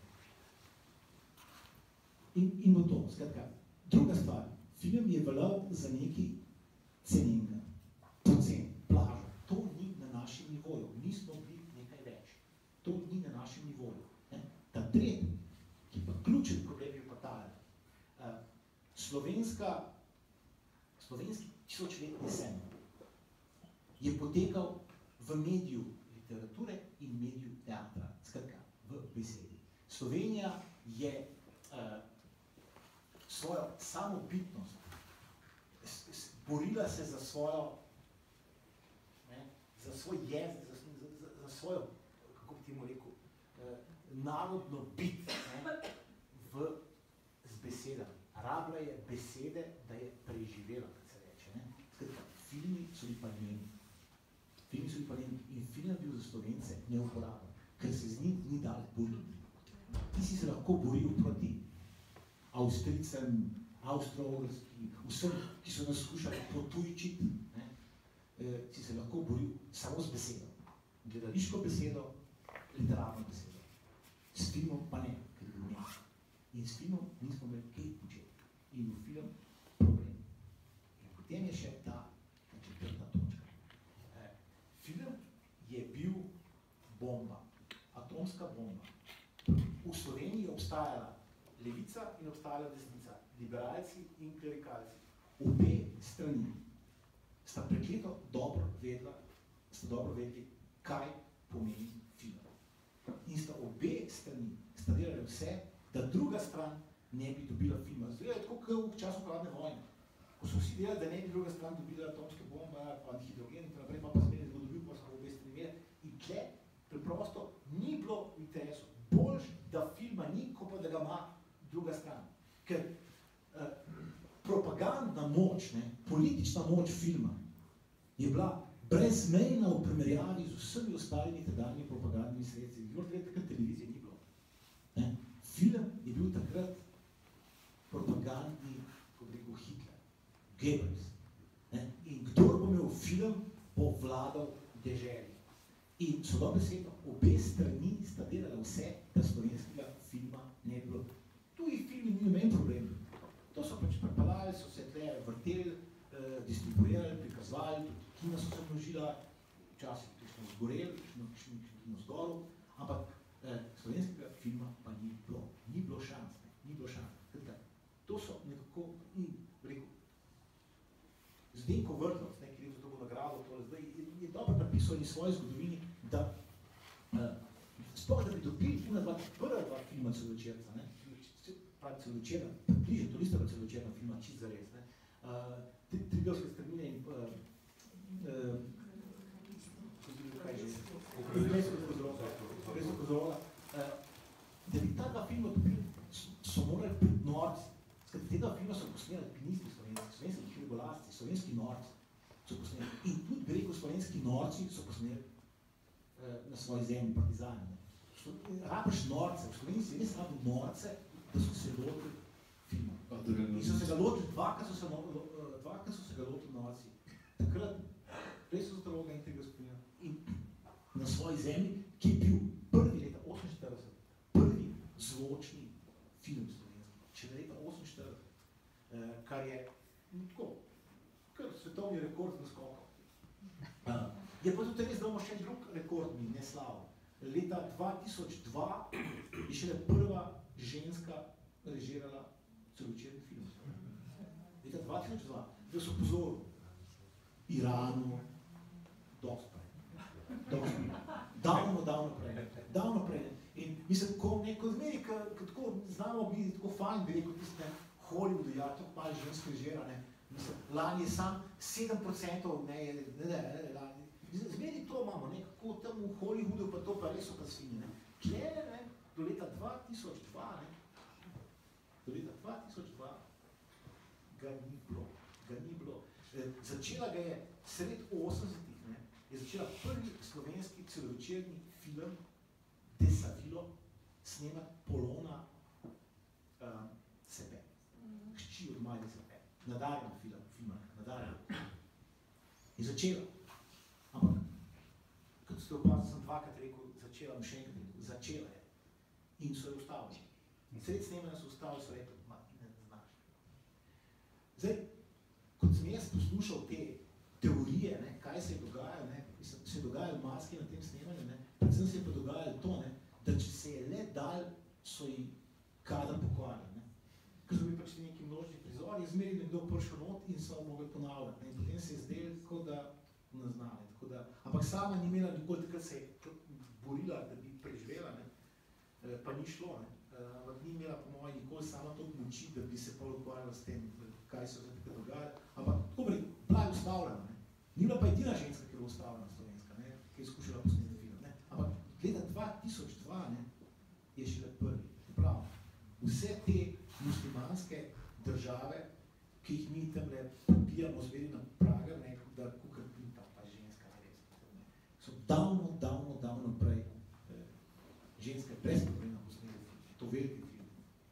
In bo to, skratka. Druga stvar, film je veljal za neki cenenka, pocen, plažo. To ni na našem nivoju, nismo bili nekaj več. To ni na našem nivoju. Ne. Ta tretji, ki pa ključen problem je pa tale. Slovenski tisočletni sen je potekal v mediju literature in mediju teatra, skratka, v besedi. Slovenija je svojo samobitnost borila se za svojo, ne, za svoj jezik, za svojo, kako bi temu rekel, narodno bit, ne, z besedami. Rabila je besede, da je preživela, kot se reče. Ne? Skratka, filmi so bili pa njeni. In film je bil za Slovence neuporaben, ker se z njim ni dal boriti. Ti si se lahko boril proti Avstrijcem, Avstro-Ogrski, vsem, ki so nas skušali potujčiti, ne? Si se lahko boril samo z besedo. Gledališko besedo, literarno besedo. S filmom pa ne, ker je bil njeni. In s filmom nismo imeli kaj početi. In v film problem. In potem je še ta četrta točka. Film je bil bomba, atomska bomba. V Sloveniji je obstajala levica in obstajala desnica, liberalci in klerikalci. Obe strani sta prekleto dobro vedeli, kaj pomeni film. In sta obe strani sta delali vse, da druga stran ne bi dobila filma. Zdaj je tako, kot v času hladne vojne. Ko so vsi delali, da ne bi druga stran dobila atomske bombe, pa hidrogen in naprej, pa zmeri zelo dobil, pa so obe strani imeli. In tle preprosto ni bilo v interesu. Boljš, da filma ni, ko pa da ga ima druga stran. Ker propagandna moč, ne, politična moč filma je bila brezmejna v primerjavi z vsemi ostalimi tedanjimi propagandnimi sredstvi. Takrat televizije ni bilo. Ne. Film je bil takrat propagandni, kot rekel Hitler, Goebbels. In kdor bo imel film, bo vladal deželi. In so dobesedno, obe strani sta delala vse, da slovenskega filma ne bi bilo. Tuji filmi ni noben problem. To so pač prepeljali, so se tle vrteli, distribuirali, prikazovali, tudi kina so se množila, včasih smo zgoreli, kino zgoril, ampak slovenskega filma pa ni bilo. Ni bilo šans. To so nekako, rekel, Zdenko Vrtlovc, ki je za to nagrado, zdaj je dobro napisal in svoji zgodovini, da sploh, da bi dobili prva dva filma celovečerca, pravi celovečerna, približno, to lista celovečerna filma, čist zares, Tridelske strmine in kaj že, Okresu Kozorola, da bi ta dva filma dobili, so morali biti norci. Skratka, te dva filma so posneli alpinisti slovenski hribolasci, slovenski norci so posneli. In tudi, bi rekel, slovenski norci so posneli na svoji zemlji, partizani. Rabiš norce, v Sloveniji si res rabil norce, da so se lotili filma. In so se ga lotili, dvakrat so se ga lotili norci. Takrat, res so Zdravoga in tega spomnila. In na svoji zemlji, ki je bil prvi leta 48, prvi zvočni film slovenski, če leta 48, kar je tako, kar svetovni rekord na skokov. Je pa tudi res, da bomo še drug rekordni, neslavo. Leta 2002 je šele prva ženska režirala celovečerni film. Leta 2002, da so pozorili Iranu, dosti prej. Davno prej. In mislim, ko neko zmeri, ko tako znamo biti tako fajn, bi rekel, tiste Hollywoodu, ja, to malo ženske žera, ne. Mislim, lani je sam 7%, lani. Zmeri to imamo, ne, kako tam v Hollywoodu pa to pa res so pa svinje, ne. Klele, ne, do leta 2002, ne, do leta 2002 ga ni bilo. Začela ga je sred 80-ih, ne, je začela prvi slovenski celovečerni film Desavilo snemati Polona Sepe, hči od Majde Sepe, nadarjena filmarka, nadarjena. Je začela, ampak, kot ste opazili, sem dvakrat rekel, začela je in so jo ustavili. Sred snemanja so ustavili, so rekli, ne znaš. Zdaj, kot sem jaz poslušal te teorije, ne, kaj se je dogajalo, ne, se je dogajalo maske na tem snemanju, ne, predvsem se je pa dogajalo to, ne, da če se je le dal, so ji kader pokvarili. Ne. Ker so bili pač neki množni prizori, je zmeri nekdo prišel not in so mogli ponavljati. Ne. In potem se je zdelo, tako da ne znali. Ampak sama ni imela nikoli, takrat se je borila, da bi preživela, ne, pa ni šlo. Ne. Ampak ni imela po moji nikoli sama toliko moči, da bi se pol ukvarjala s tem, kaj so se takrat dogajali. Ampak tako bi bila je ustavljena. Ne. Ni bila pa edina ženska, ki je bila ustavljena slovenska, ne, ki je skušala posneti film. Ne. Ampak leta 2002 ne, je šele prvi. Prav, vse te muslimanske države, ki jih mi tamle pobijamo zveri na pragar, ne, da kukar pinta, pa ženska res. Ne. So davno prej ženske brezproblemno posneli film. To veliki film.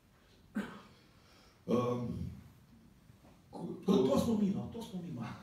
To smo mi malo.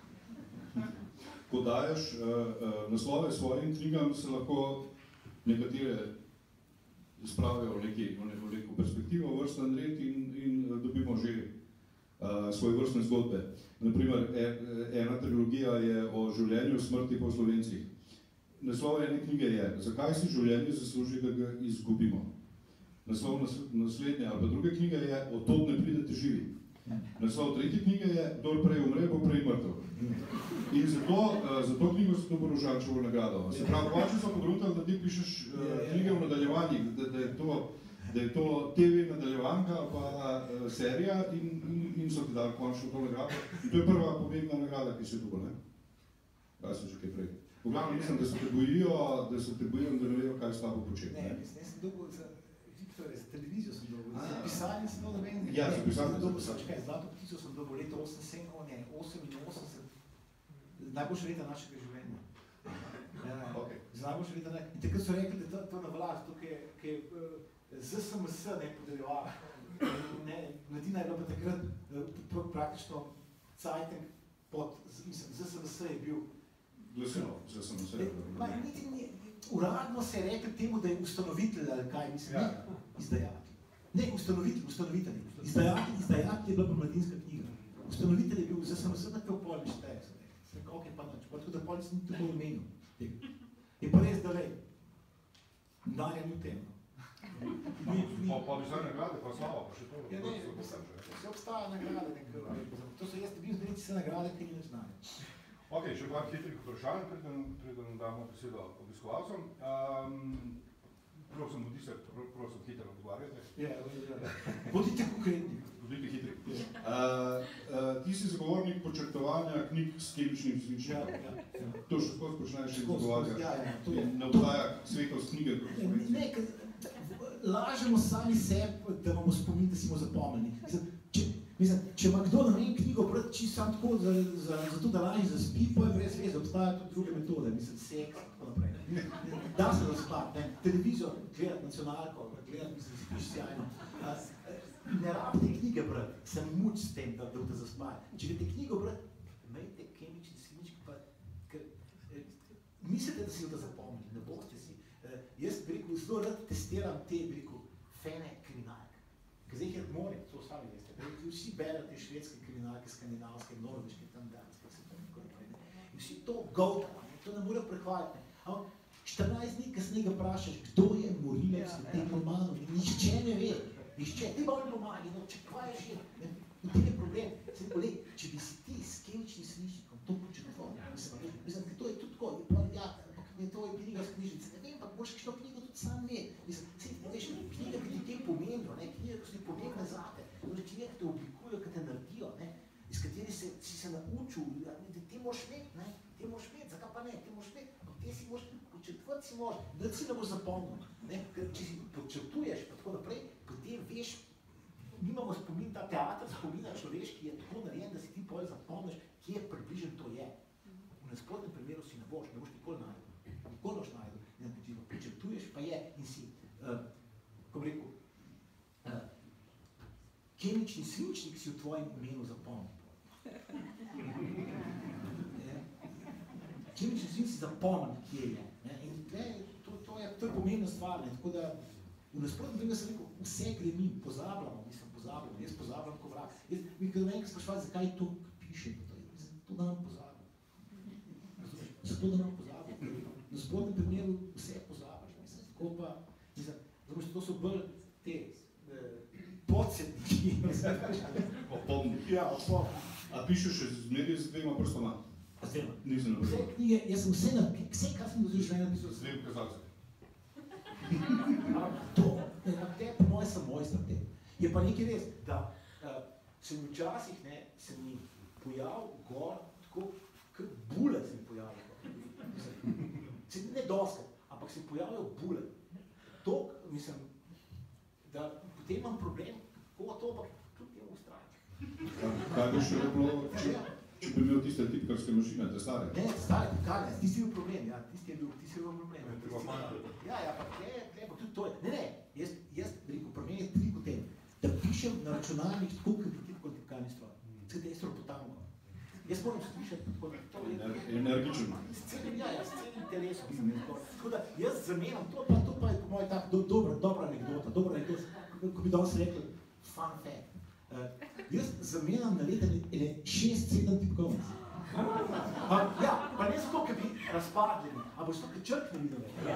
Ko daješ naslove svojim knjigam, se lahko nekatere spravijo v neko perspektivo, vrsten red in dobimo že svoje vrstne zgodbe. Naprimer, ena trilogija je o življenju, smrti po Slovencih. Naslov ene knjige je, zakaj si življenje zasluži, da ga izgubimo. Naslov naslednje ali pa druge knjige je, od tod ne pridete živi. Naslov tretje knjige je, kdor prej umre, bo prej mrtev. In za to knjigo se dobil Rožančevo nagrado. Se pravi, vače so pogruntali, da ti pišeš knjige v nadaljevanjih, da je to TV nadaljevanka pa serija in so ti dali končno to nagrado. In to je prva pomembna nagrada, ki se dobil, ne? Kaj so že kaj prej. V glavnem mislim, da se te bojijo in da ne vejo, kaj s tabo početi. Ne, sem dobil za televizijo sem dobil, za pisanje sem dobil, ja, za pisanje sem dobil. Čekaj, Zlato ptico sem dobil leta 88, najboljše leta našega življenja. Okay. Najboljše leta, in takrat so rekli, da to na vlast, to, ki je ZSMS ne podeljevala. Mladina je bila pa takrat praktično cajten pod, mislim, ZSMS je bil Glasilo, ZSMS je bil. Uradno se je rekel temu, da je ustanovitelj, ali kaj, mislim, ne izdajatelj. Ne, ustanovitelj. Izdajatelj je bila pa mladinska knjiga. Ustanovitelj je bil, zdaj sem vse tako pol nešteje, sem rekel, ok, pa noč, pa tako da pol nisem tako omenil. Je pa res, da lej, darja ni v tem. Pa bi zdaj nagrade, pa slava, pa še to. Ja, ne, vse obstaja nagrade, to so jaz, da bi vzdeliti vse nagrade, ki ni znane. Ok, še par hitrih vprašanj, preden damo besedo obiskovalcem. Prosim, hitro odgovarjate. Ja, bodite konkretni. Bodite hitri. Ti si zagovornik počrtovanja knjig s kemičnim svinčnikom. To še skozi počneš in zagovarjati. Ne obstaja svetost knjige. Ne, lažemo sami sebi, da imamo spomin, da si bomo zapomnili. Če ima kdo namen knjigo brati čisto sam tako, zato da lažje zaspi, pa je brez veze, obstajajo tudi druge metode, mislim, seks in tako naprej. Da se zaspati, televizijo gledati, nacionalko, gledati, mislim, spiš sjajno. Ne rabite knjige brati, se muč s tem, da boste zaspali. Če greste knjigo brati, imejte kemični svinčnik, pa ker mislite, da si jo da zapomnili, ne boste si. Jaz bi rekel, zelo rad testiram te, bi rekel, fene kriminalke. Ker zdaj jih je more, to sami veste. Vsi berete te švedske kriminalke, skandinavske, norveške, tam danske, se to nikoli naprej. In vsi to govtajo, to ne morejo prehvaliti. Ampak 14 dni kasneje ga vprašaš, kdo je morilec v tem romanu, nihče ne ve. Nihče, ti bolj romani, no, če kva je že, in tem je problem. Če bi si ti s kemičnim svinčnikom to počrtoval, mislim, to je tudi tako, je pa ja, ampak to je knjiga s knjižnice, ne vem, pa moraš kakšno knjigo tudi sam imeti. Mislim, veš, knjiga, ki ti te pomenijo, ne, knjiga, ki so ti pomembne zate, knjiga, ki te oblikujejo, ki te naredijo, ne, iz kateri si se naučil, te moraš imeti, ne, te moraš imeti, zakaj pa ne, te moraš imeti, te si moraš, počrtvati si moraš, da si ne boš zapomnil, ne, ker če si počrtuješ, pa tako naprej, potem veš, mi imamo spomin, ta teater spomina človeški je tako narejen, da si ti potem zapomniš, kje približen to je. V nasprotnem primeru si ne boš nikoli najdel. Nikoli boš najdel. Počrtuješ pa je in si, ko bi rekel, kemični svinčnik si v tvojem imenu zapomnil. Kemični svinčnik si zapomnil, kje je. In to je pomembna stvar. Tako da v nasprotnem primeru sem rekel, vse gre mi, pozabljamo, jaz pozabljam ko vrag. Mi kad nekaj sprašvali, zakaj to pišem, zato da nam pozabljam. Zato da nam pozabljam. Na spodnem primeru vse pozabljaš. Tako pa, to so bolj te podsetniki. Opomni. Ja, opomni. A pišeš zmeri z dvema prstoma? Z dvema. Nisem napisal. Vse knjige, jaz sem vse napisal, vse, kar sem dozel življenja napisal. Z dvema kazalcem. Te po moje sem mojster te. Je pa nekaj res, da se mi včasih, se mi pojavil gor, tako, kot bule se mi pojavil. Ne doskrat, ampak se mi pojavil bule. Tok, mislim, da potem imam problem, kako to, ampak tudi je ustrajati. Kaj bi še bilo, če bi imel tiste tipkarske mašine, te stare? Ne, stare tipkarne, tisti je bil problem, ja, tisti je bil problem. Ja, pa tle, pa tudi to je. Ne, jaz rekel, pri meni je trik v tem, da pišem na računalnik tako, kot je tipkarni stroj. Skaj je stroj potanko. Jaz moram slišati, tako da to je... Energičen. S celim telesom sem jaz. Tako da jaz zamenjam to pa je po moje tako dobra anekdota, ko bi danes rekel, fun fact. Jaz zamenjam na leta 6-7 tipkovnic. Ja, pa ne zato, ker bi razpadljeni, ampak zato, ker črk ne vidim več.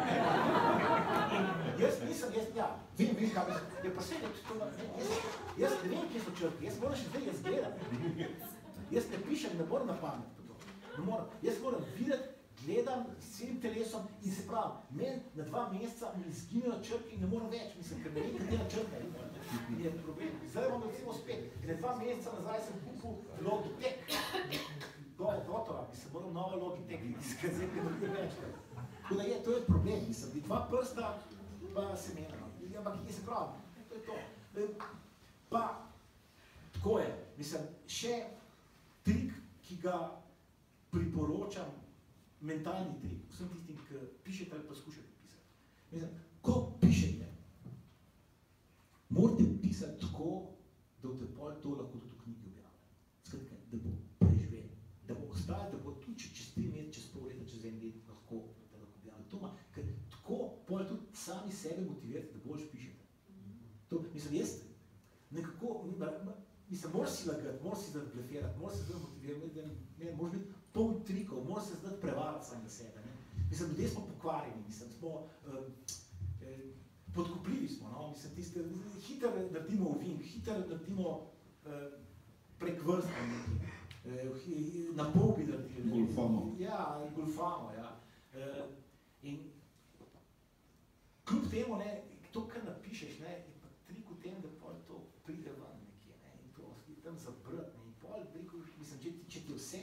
Jaz nisem, vem, kaj je pa vse, jaz ne vem, kje so črke, jaz moram še zdaj, jaz gledam. Jaz ne pišem, ne moram na pamet po to. Ne moram. Jaz moram videti, gledam s celim telesom in se pravi, meni na 2 meseca mi izginejo črke in ne moram več, mislim, ker ne vem, katera črka je problem. Zdaj imam recimo spet, in 2 meseca nazaj sem kupil Logitech. Gotovo, mislim, moram nova Logitech, ker zdaj ne vem več. Tako da to je problem, mislim, 2 prsta pa se menjamo. Ampak je se pravi, to je to. Pa, tako je, mislim, še trik, ki ga priporočam, mentalni trik, vsem tistim, ki pišete ali pa skušate pisati. Mislim, ko pišete, morate pisati tako, da boste pol to lahko tudi v knjigi objavili. Skratka, da bo preživel, da bo ostalo, da bo tudi čez 3 mesece, čez pol leta, čez 1 let lahko objavili. To ima, ker tako pol tudi sami sebe motivirate, da boljš pišete. To, mislim, jaz nekako, mislim, moraš si lagati, moraš si zdati blefirati, moraš si zdati motivirati, moraš biti poln trikov, moraš se zdati prevarati samega sebe. Mislim, ljudje smo pokvarjeni, mislim, smo podkupljivi smo, no? Mislim, tiste, hitro naredimo ovink, hitro naredimo prek vrsta nekaj, na pol bi naredili. Golfamo. Ja, golfamo, ja. In kljub temu, to, kar napišeš, je pa trik v tem, da pol to pride ven. Tam zabrat, in pol, mislim, če ti vse,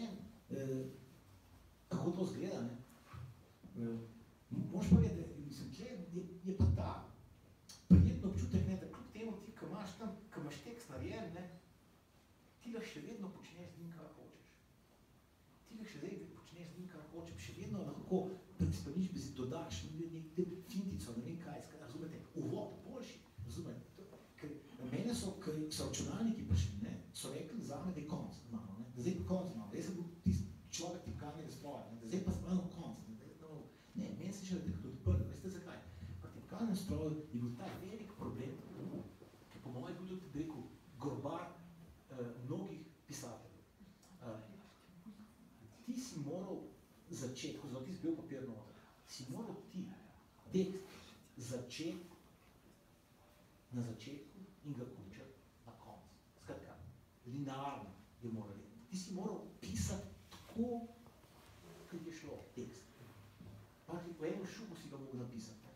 kako to zgleda, moraš pa vedeti, mislim, tle je pa ta prijetno občutek, da kljub temu ti, ko imaš tam, ko imaš tekst narejen, ti lahko še vedno počneš z njim, kar hočeš. Ti lahko še vedno počneš z njim, kar hočeš, še vedno lahko predspaniš, bi si dodaš nekaj fintico, ne vem kaj, razumete, uvod, boljši, razumete. Mene so, ko so računalniki prišli, so rekli zame, da je konc imamo, da zdaj konc imamo, da jaz sem bil tisti človek tipkalnega stroja, da zdaj pa imamo konc. Ne, meni se še tako odprl, veste zakaj? Pa tipkalnem stroju je bil ta velik problem, ki po mojem bil tudi, rekel, gorbar mnogih pisateljev. Ti si moral začeti, ko ti si bil papir noter, si moral ti tekst začeti na začetku in ga končati na koncu. Skratka, linearno je moral biti. Ti si moral pisati tako, kot je šlo tekst. Pa v enem šupu si ga mogel napisati.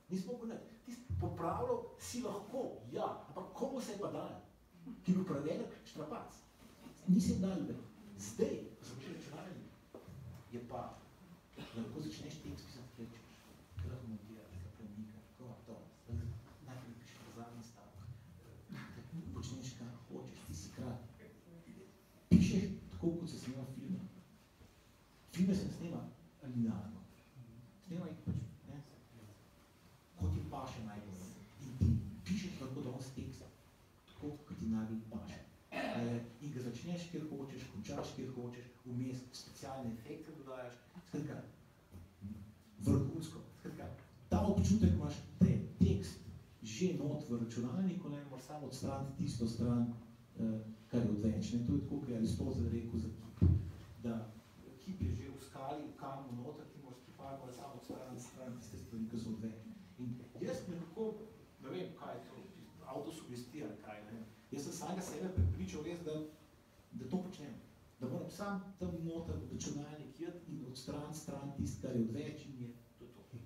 Nismo mogli narediti. Popravljal si lahko, ja, ampak komu se je pa dal? Ki bi prevelik štrapac. Nisi jim dal, zdaj, ko sem že računalnik, je pa, lahko začneš tekst pisati, kjer češ, kar montirati, kar premikaš, to, najprej pišeš pa zadnji stavek, počneš kar hočeš, ti si kralj. Pišeš tako, kot se snema filme. Filme se ne snema linearno. Snema jih pač, ne? Kot ti paše najbolj. In ti pišeš lahko danes tekst, tako, kot ti najbolj paše. In ga začneš, kjer hočeš, končaš, kjer hočeš, vmes specialne efekte dodajaš. Skratka, vrhunsko. Skratka, ta občutek imaš, da je tekst že not v računalniku, ne moraš samo odstraniti tisto stran, kar je odveč. To je tako, kot je Aristotel rekel za kip, da kip je že v skali, v kamnu noter, ti moraš pripadati samo odstraniti stran tiste stvari, ki so odveč. In jaz nekako, ne vem, kaj je to, avtosugestija, kaj ne. Jaz sem samega sebe prepričal res, da to počnem. Da moram sam tam noter v računalnik jeti in odstraniti stran tist, kar je odveč in je to.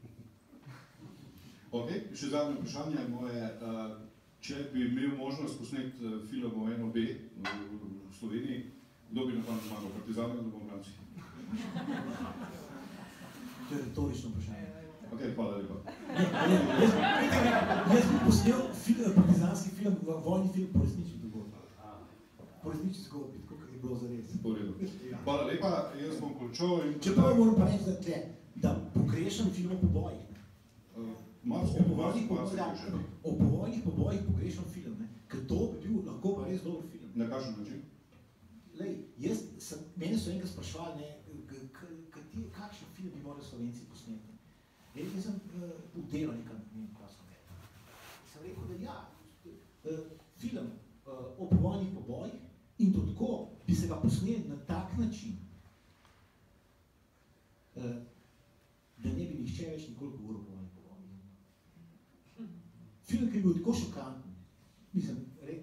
Ok, še zadnje vprašanje moje. Če bi imel možnost posneti film o NOB v Sloveniji, kdo bi na koncu zmagal? Partizan ali Domobranci? To je retorično vprašanje. Ok, hvala lepa. Jaz bi posnel partizanski film, vojni film po resnični dogodbi. Po resnični zgodbi, tako kot je bilo zares. Po redu. Hvala lepa, jaz bom končal in... Čeprav moram pa reči, da pogrešam film o pobojih. O povojnih pobojih pogrešam film, ker to bi bil lahko pa res dober film. Na kakšen način? Lej, mene so enkrat sprašvali, kakšen film bi morali Slovenci posneti. Jaz sem vdelal nekaj, ne vem, kaj sem rekel. Sem rekel, da ja, film o povojnih pobojih in to tako bi se ga posneli na tak način, da ne bi nihče več nikoli govoril o povojnih pobojih. Film, ki bi bil tako šokanten, mislim,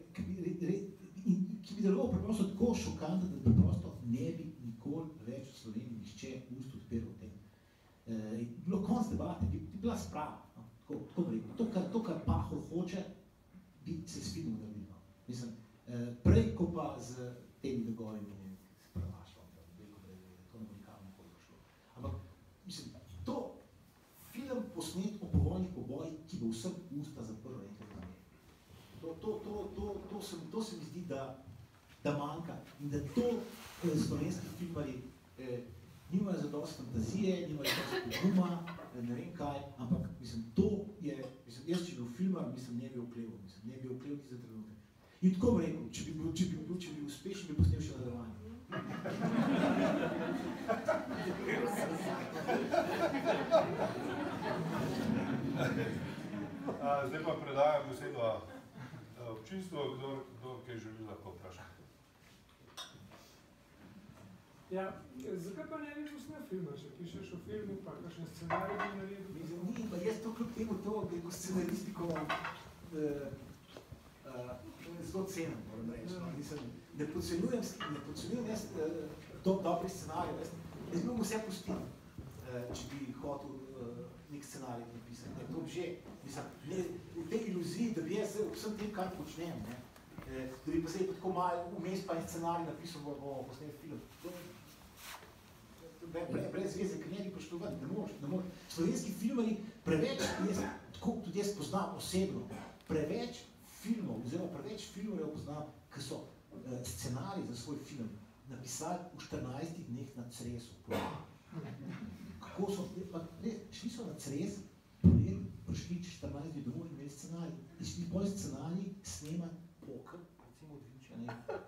ki bi deloval preprosto tako šokanten, da preprosto ne bi nikoli več v Sloveniji nihče ust odpiral o tem. Bilo konc debate, bi bila sprava, tako bi rekel. To, kar Pahor hoče, bi se s filmom naredil. Mislim, prej, ko pa z temi dogovori ne se prevašlo, da to ne bo nikam nikoli šlo. Ampak, mislim, to film posnet o povojnih pobojih, ki bo vsem usta zaprl enkrat za me. To se mi zdi, da manjka in da to slovenski filmarji nimajo zadost fantazije, nimajo zadost poguma, ne vem kaj, ampak mislim, to je, jaz če bi bil filmar, ne bi okleval ti za trenutek. In tako bi rekel, če bi uspešen, bi posnel še nadaljevanje. Zdaj pa predajam besedo občinstvu, kdor kaj želi lahko vprašati. Ja, zakaj pa ne bi posnel filma, če pišeš o filmu, pa kakšen scenarij bi naredil? Ni, pa jaz to kljub temu to, ko scenaristiko zelo cenim, moram reči. Ne podcenjujem jaz dobrih scenarijev. Jaz bi mogel vse pustiti, če bi hotel nek scenarij napisati. To bi že, v tej iluziji, da bi jaz vsem tem, kar počnem, da bi pa se tako malo vmes pa en scenarij napisal, bomo posneli film. Brez zveze, ker ne bi prišlo ven, ne moreš. Slovenski filmarji preveč, tudi jaz poznam osebno, preveč filmov, oziroma preveč filmarjev poznam, ki so scenarij za svoj film napisali v 14 dneh na Cresu. Kako so, šli so na Cres, prišli 14 dni domov in imeli scenarij. In šli bolj scenarij snemati poker, recimo od Vinča,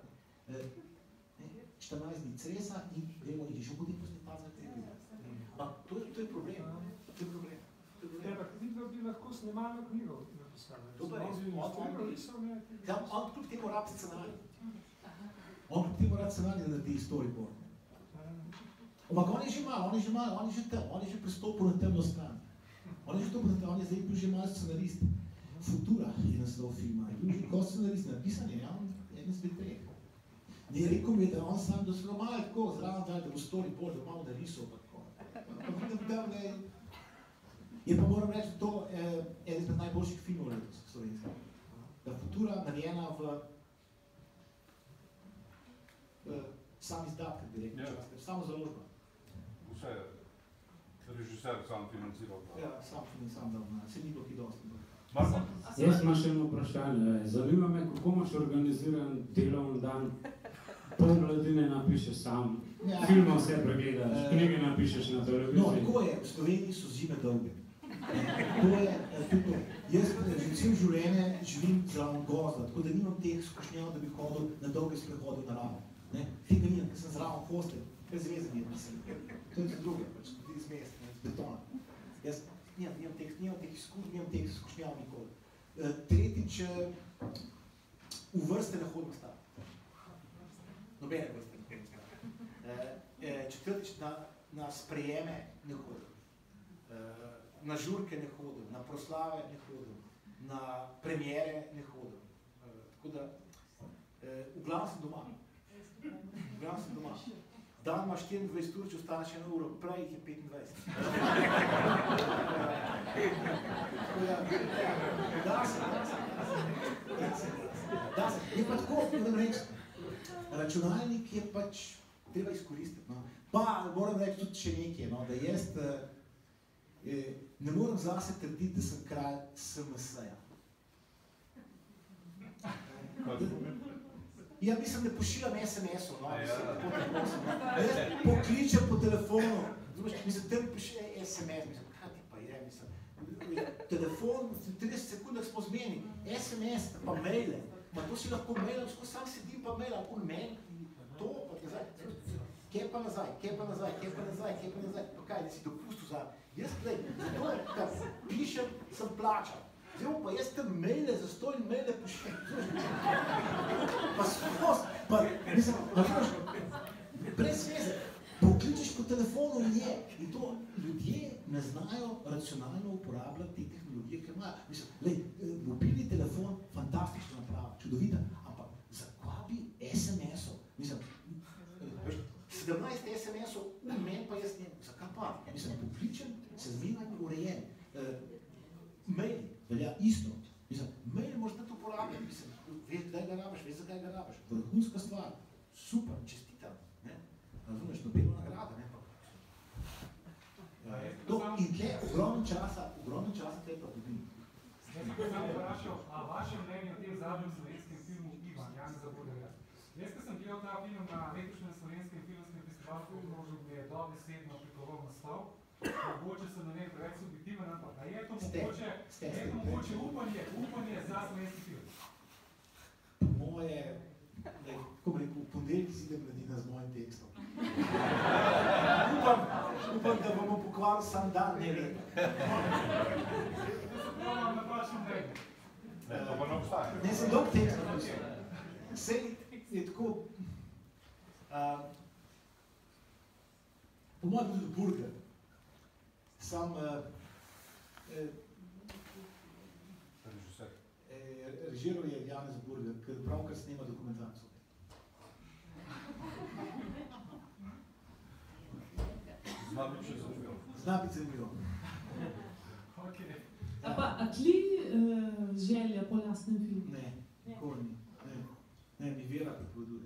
14 dni Cresa in gremo in že potem posneti pa za televizor. Ampak to je problem. Ja, pa vidva bi lahko snemalno knjigo napisala. To pa res, on kljub temu rab scenarij. On kljub temu rab scenarij, da naredi storyboard. Ampak on je že malo, on je že tam, on je že pristopil na temno stran. On je zdaj bil že malo scenarist. Futura je naslov filma. Je bil že kot scenarist napisan, je en svet treh. Ne rekel mi je, da on sam, da so ga malo tako zraven dali, da bo storyboard, da malo narisal pa tako. Ampak vidim tam, Je pa moram reči, da to je eden izmed najboljših filmov letos slovenskih. Da Futura narejena v sam izdatek, bi rekel, samo založba. Vse režiser sam financiral. Ja, sam financiral, se ni bilo ki dosti. Jaz imam še eno vprašanje. Zanima me, kako imaš organiziran delovni dan, pol mladine napišeš sam, filmov vse pregledaš, knjige napišeš na televiziji. No, tako je, v Sloveniji so zime dolge. To je tudi to. Jaz cel življenje živim zraven gozda, tako da nimam teh skušnjav, da bi hodil na dolge sprehode v naravo. Tega nimam, ker sem zraven hostel, brez veze mi je, mislim. To je druge, pač, tudi iz mesta, iz betona. Jaz nimam teh izkušnjav, nimam teh skušnjav nikoli. Tretjič, v vrste ne hodim stati. Nobene vrste ne hodim stati. Četrtič, na sprejeme ne hodim. Na žurke ne hodim, na proslave ne hodim, na premiere ne hodim. Tako da, v glavnem sem doma. Dan ima 24 ur, če ostaneš 1 uro, prej jih je 25. Da se. Je pa tako, moram reči, računalnik je pač treba izkoristiti. No. Pa moram reči tudi še nekaj, no, da jaz ne moram zase trditi, da sem kralj SMS-ja. Ja, mislim, da pošiljam SMS-ov, no, jaz pokličem po telefonu, mislim, tem pošilja SMS, mislim, kaj ti pa je, mislim, telefon, v 30 sekundah smo zmeni, SMS, pa maile, pa to si lahko mailam, skozi sam sedim pa mailam, on meni, to, pa nazaj, kje pa nazaj, pa kaj, da si dopustil za, jaz, zato, kar pišem, sem plačal. Zdaj pa jaz te maile, zastojn maile pošiljam. Pa skos, pa mislim, brez veze, pokličeš po telefonu in je. In to ljudje ne znajo racionalno uporabljati te tehnologije, ker imajo. Mislim, mobilni telefon, fantastična naprava, čudovita, ampak zakaj bi SMS-ov? Mislim, 17 SMS-ov, meni pa jaz ne, zakaj pa? Mislim, pokličem, se zmenjam urejen. Mail velja isto. Mislim, mail možeš tudi uporabljati, mislim, veš, kdaj ga rabiš, veš, zakaj ga rabiš. Vrhunska stvar, super, čestitam, ne? Razumeš, Nobelova nagrada, ne? To, in tle ogromno časa tle pa dobim. Jaz sem vprašal, a vaše mnenje o tem zadnjem slovenskem filmu Ivan, Janeza Burgerja. Jaz, ko sem gledal ta film na letošnjem slovenskem filmskem festivalu filmov, mi je dobesedno prikoval naslov. Mogoče se ne vem preveč subjektiven, ampak a je to mogoče upanje za slovenski film? Moje, kako bi rekel, v ponedeljki si idem mladina z mojim tekstom. Upam, da bomo pokvaril sam dan, ne vem. Ne, to pa ne obstaja. Ne, sem dolg tekst napisal. Sej je tako, po mojem tudi burger. Sam režiral je Janez Burger, ker pravkar snema dokumentarcev. Zna biti še zanimivo. Zna biti zanimivo. A tli želja po lastnem filmu? Ne, nikoli ni. Ne, mi Vera pripoveduje.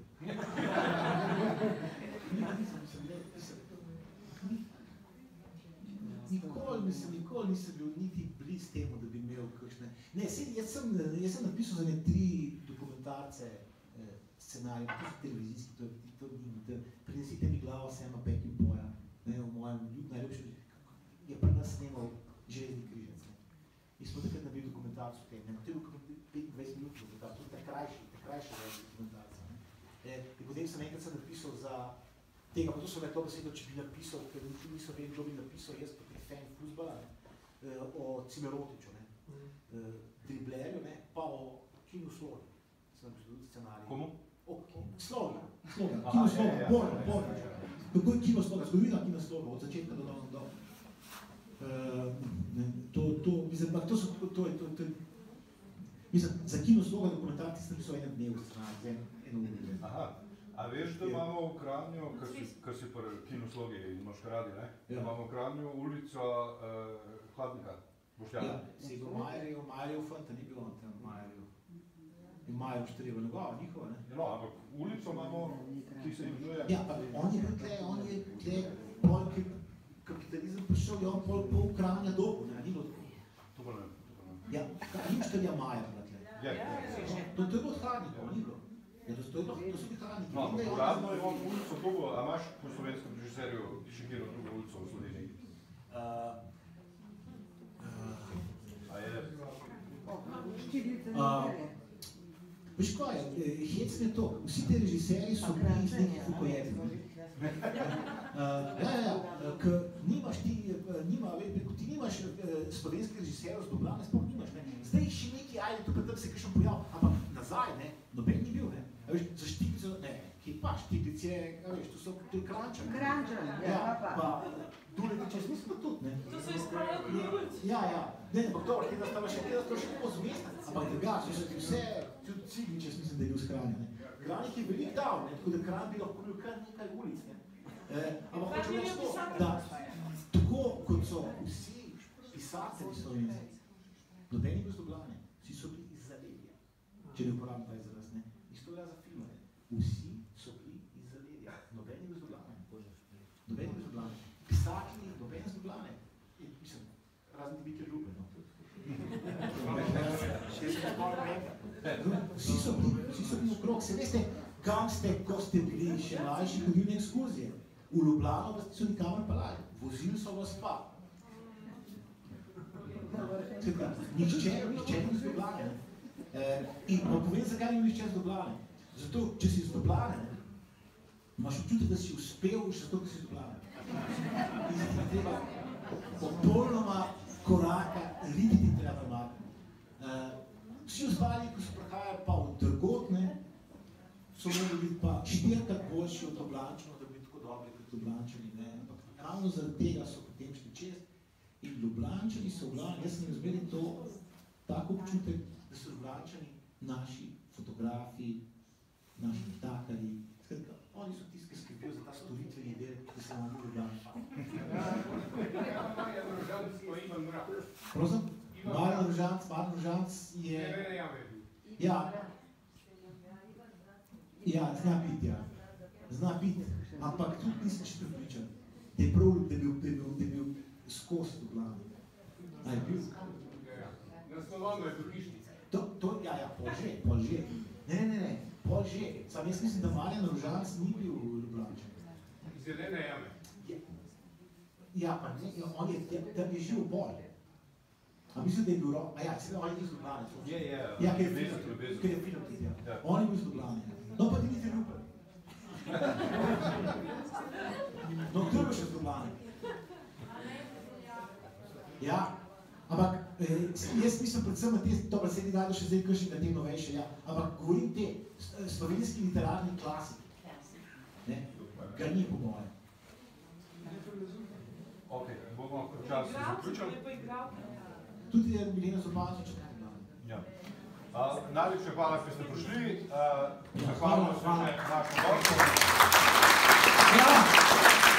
Nikoli nisem bil niti bliz temu, da bi imel kakšne... Ne, jaz sem napisal za ne 3 dokumentarce scenarije, to so televizijski, prinesite mi glavo Sama Peckinpahja, v mojem najljubšem, je pri nas snemal Železni križec. In smo takrat naredili dokumentarce o tem, to je bil 25 minut dokumentarce, to je krajši dokumentarce. In potem sem enkrat napisal za tega, pa to so reklo besedo, če bi napisal, ker niso vedeli, kdo bi napisal, jaz pa fan fuzbala, o Cimerotiču, driblerju, pa o Kinu Slogi. Sem napisal scenarij. Komu? Slogi. Kino Sloga, Born. Kako je Kino Sloga? Zgodovina Kino Sloga, od začetka do davno. Mislim, za Kino Sloga dokumentarci sem napisal enem dnevu scenarij, eno uro. Aha. A veš, da imamo v Kranju, kar si pri Kinoslogi imaš radi, ne? Ja. Imamo v Kranju ulico Hladnika, Boštjana. Ja, si bil Majerjev fanta, ni bilo on tam Majerjev. In Majerjev Štreba, njihova, ne? No, ampak ulico imamo, ki se imenuje... Ja, pa on je tle, pol kapitalizem prišel, je on pol Kranja dobu, ne, ni bilo tako. To pa ne. Ja, ni Štrja Majer, tle. Je. To je bilo od Hladnikov, ni bilo. Ja, to so bili Hladniki. No, ampak uradno je on ulico drugo, a imaš po slovenskem režiserju še kjero drugo ulico v Sloveniji? A je... Veš kaj, hec mi je to, vsi te režiserji so bili iz nekih Fukojetov. Ker nimaš ti nimaš slovenskih režiserjev z Ljubljane, sploh nimaš, ne. Zdaj jih še neki, ajde, tukaj tam se kakšen pojav, ampak nazaj, ne, noben ni bil, ne. Veš, za Štiglico, ne, ki pa Štiglic je, veš, to je Kranjčan. Kranjčan, ja, pa. Duletič, jaz mislim, da tudi, ne. To so izpravljali ulici. Ja, ne, ampak dobro, tega stava še tako zmesta, ampak drugače, so ti vse, tudi Ciglič, jaz mislim, da je bil skranjen, ne. Kranjik je veliko dal, ne, tako da Kranj bi lahko bil kar nekaj ulic, ne. Ampak hočem reči to, da tako kot so vsi pisatelji slovenci, nobeni bil z Ljubljane, vsi so bili iz zaledja, če ne uporabim ta izraz, ne. Isto velja za filme, vsi so bili iz zaledja, nobeni bil z Ljubljane, nobeni bil z Ljubljane. Pisatelji, nobeni z Ljubljane, mislim, razni biti ljube, no. Vsi so bili okrog, se veste, kam ste, ko ste bili še mlajši, hodili na ekskurzije. V Ljubljano vas niso nikamor pelali, vozili so vas pa. Nihče ni z Ljubljane. In povem, zakaj ni nihče z Ljubljane. Zato, če si z Ljubljane, imaš občutek, da si uspel, še zato, da si z Ljubljane. In se ti treba popolnoma koraka, riti ti treba makniti. Vsi ostali, ko so prihajali pa v Trgotne, so mogli biti pa 4-krat boljši od Ljubljančanov, da bi bili tako dobri kot Ljubljančani, ne. Ampak ravno zaradi tega so potem šli čez. In Ljubljančani so v glavnem, jaz sem razmeril to tako občutek, da so Ljubljančani naši fotografi, naši natakarji. Skratka, oni so tisti, ki skrbijo za ta storitveni del, da se vam v Ljubljani. Prosim? Marjan Rožanc je... Ja, zna biti, ja. Zna biti, ampak tudi nisem še pripričan, da je prav, da je bil skozi Ljubljani. A je bil? Na Slovanu je Turkišnica. Ja, pol že. Ne, pol že. Sam jaz mislim, da Marjan Rožanc ni bil Ljubljančan. Zelene jame. Ja, pa ne, tam je živ pol. A mislim, da je bil rok, seveda on je bil z Ljubljane. Ja, ker je film tudi, ja. On je bil z Ljubljane. No, pa ti niti Ljubljane. No, kdo je bil še z Ljubljane? Ja, ampak jaz mislim predvsem na te, dobro, se ni dajdo še zdaj kakšnega te novejše, ja, ampak govorim te slovenski literarni klasiki. Ne, ga ni po moje. Ok, bomo čas zaključili. Tudi je Milena Zobančič. Ja. Najlepše hvala, ker ste prišli. Zahvaljujem se še našim gostom.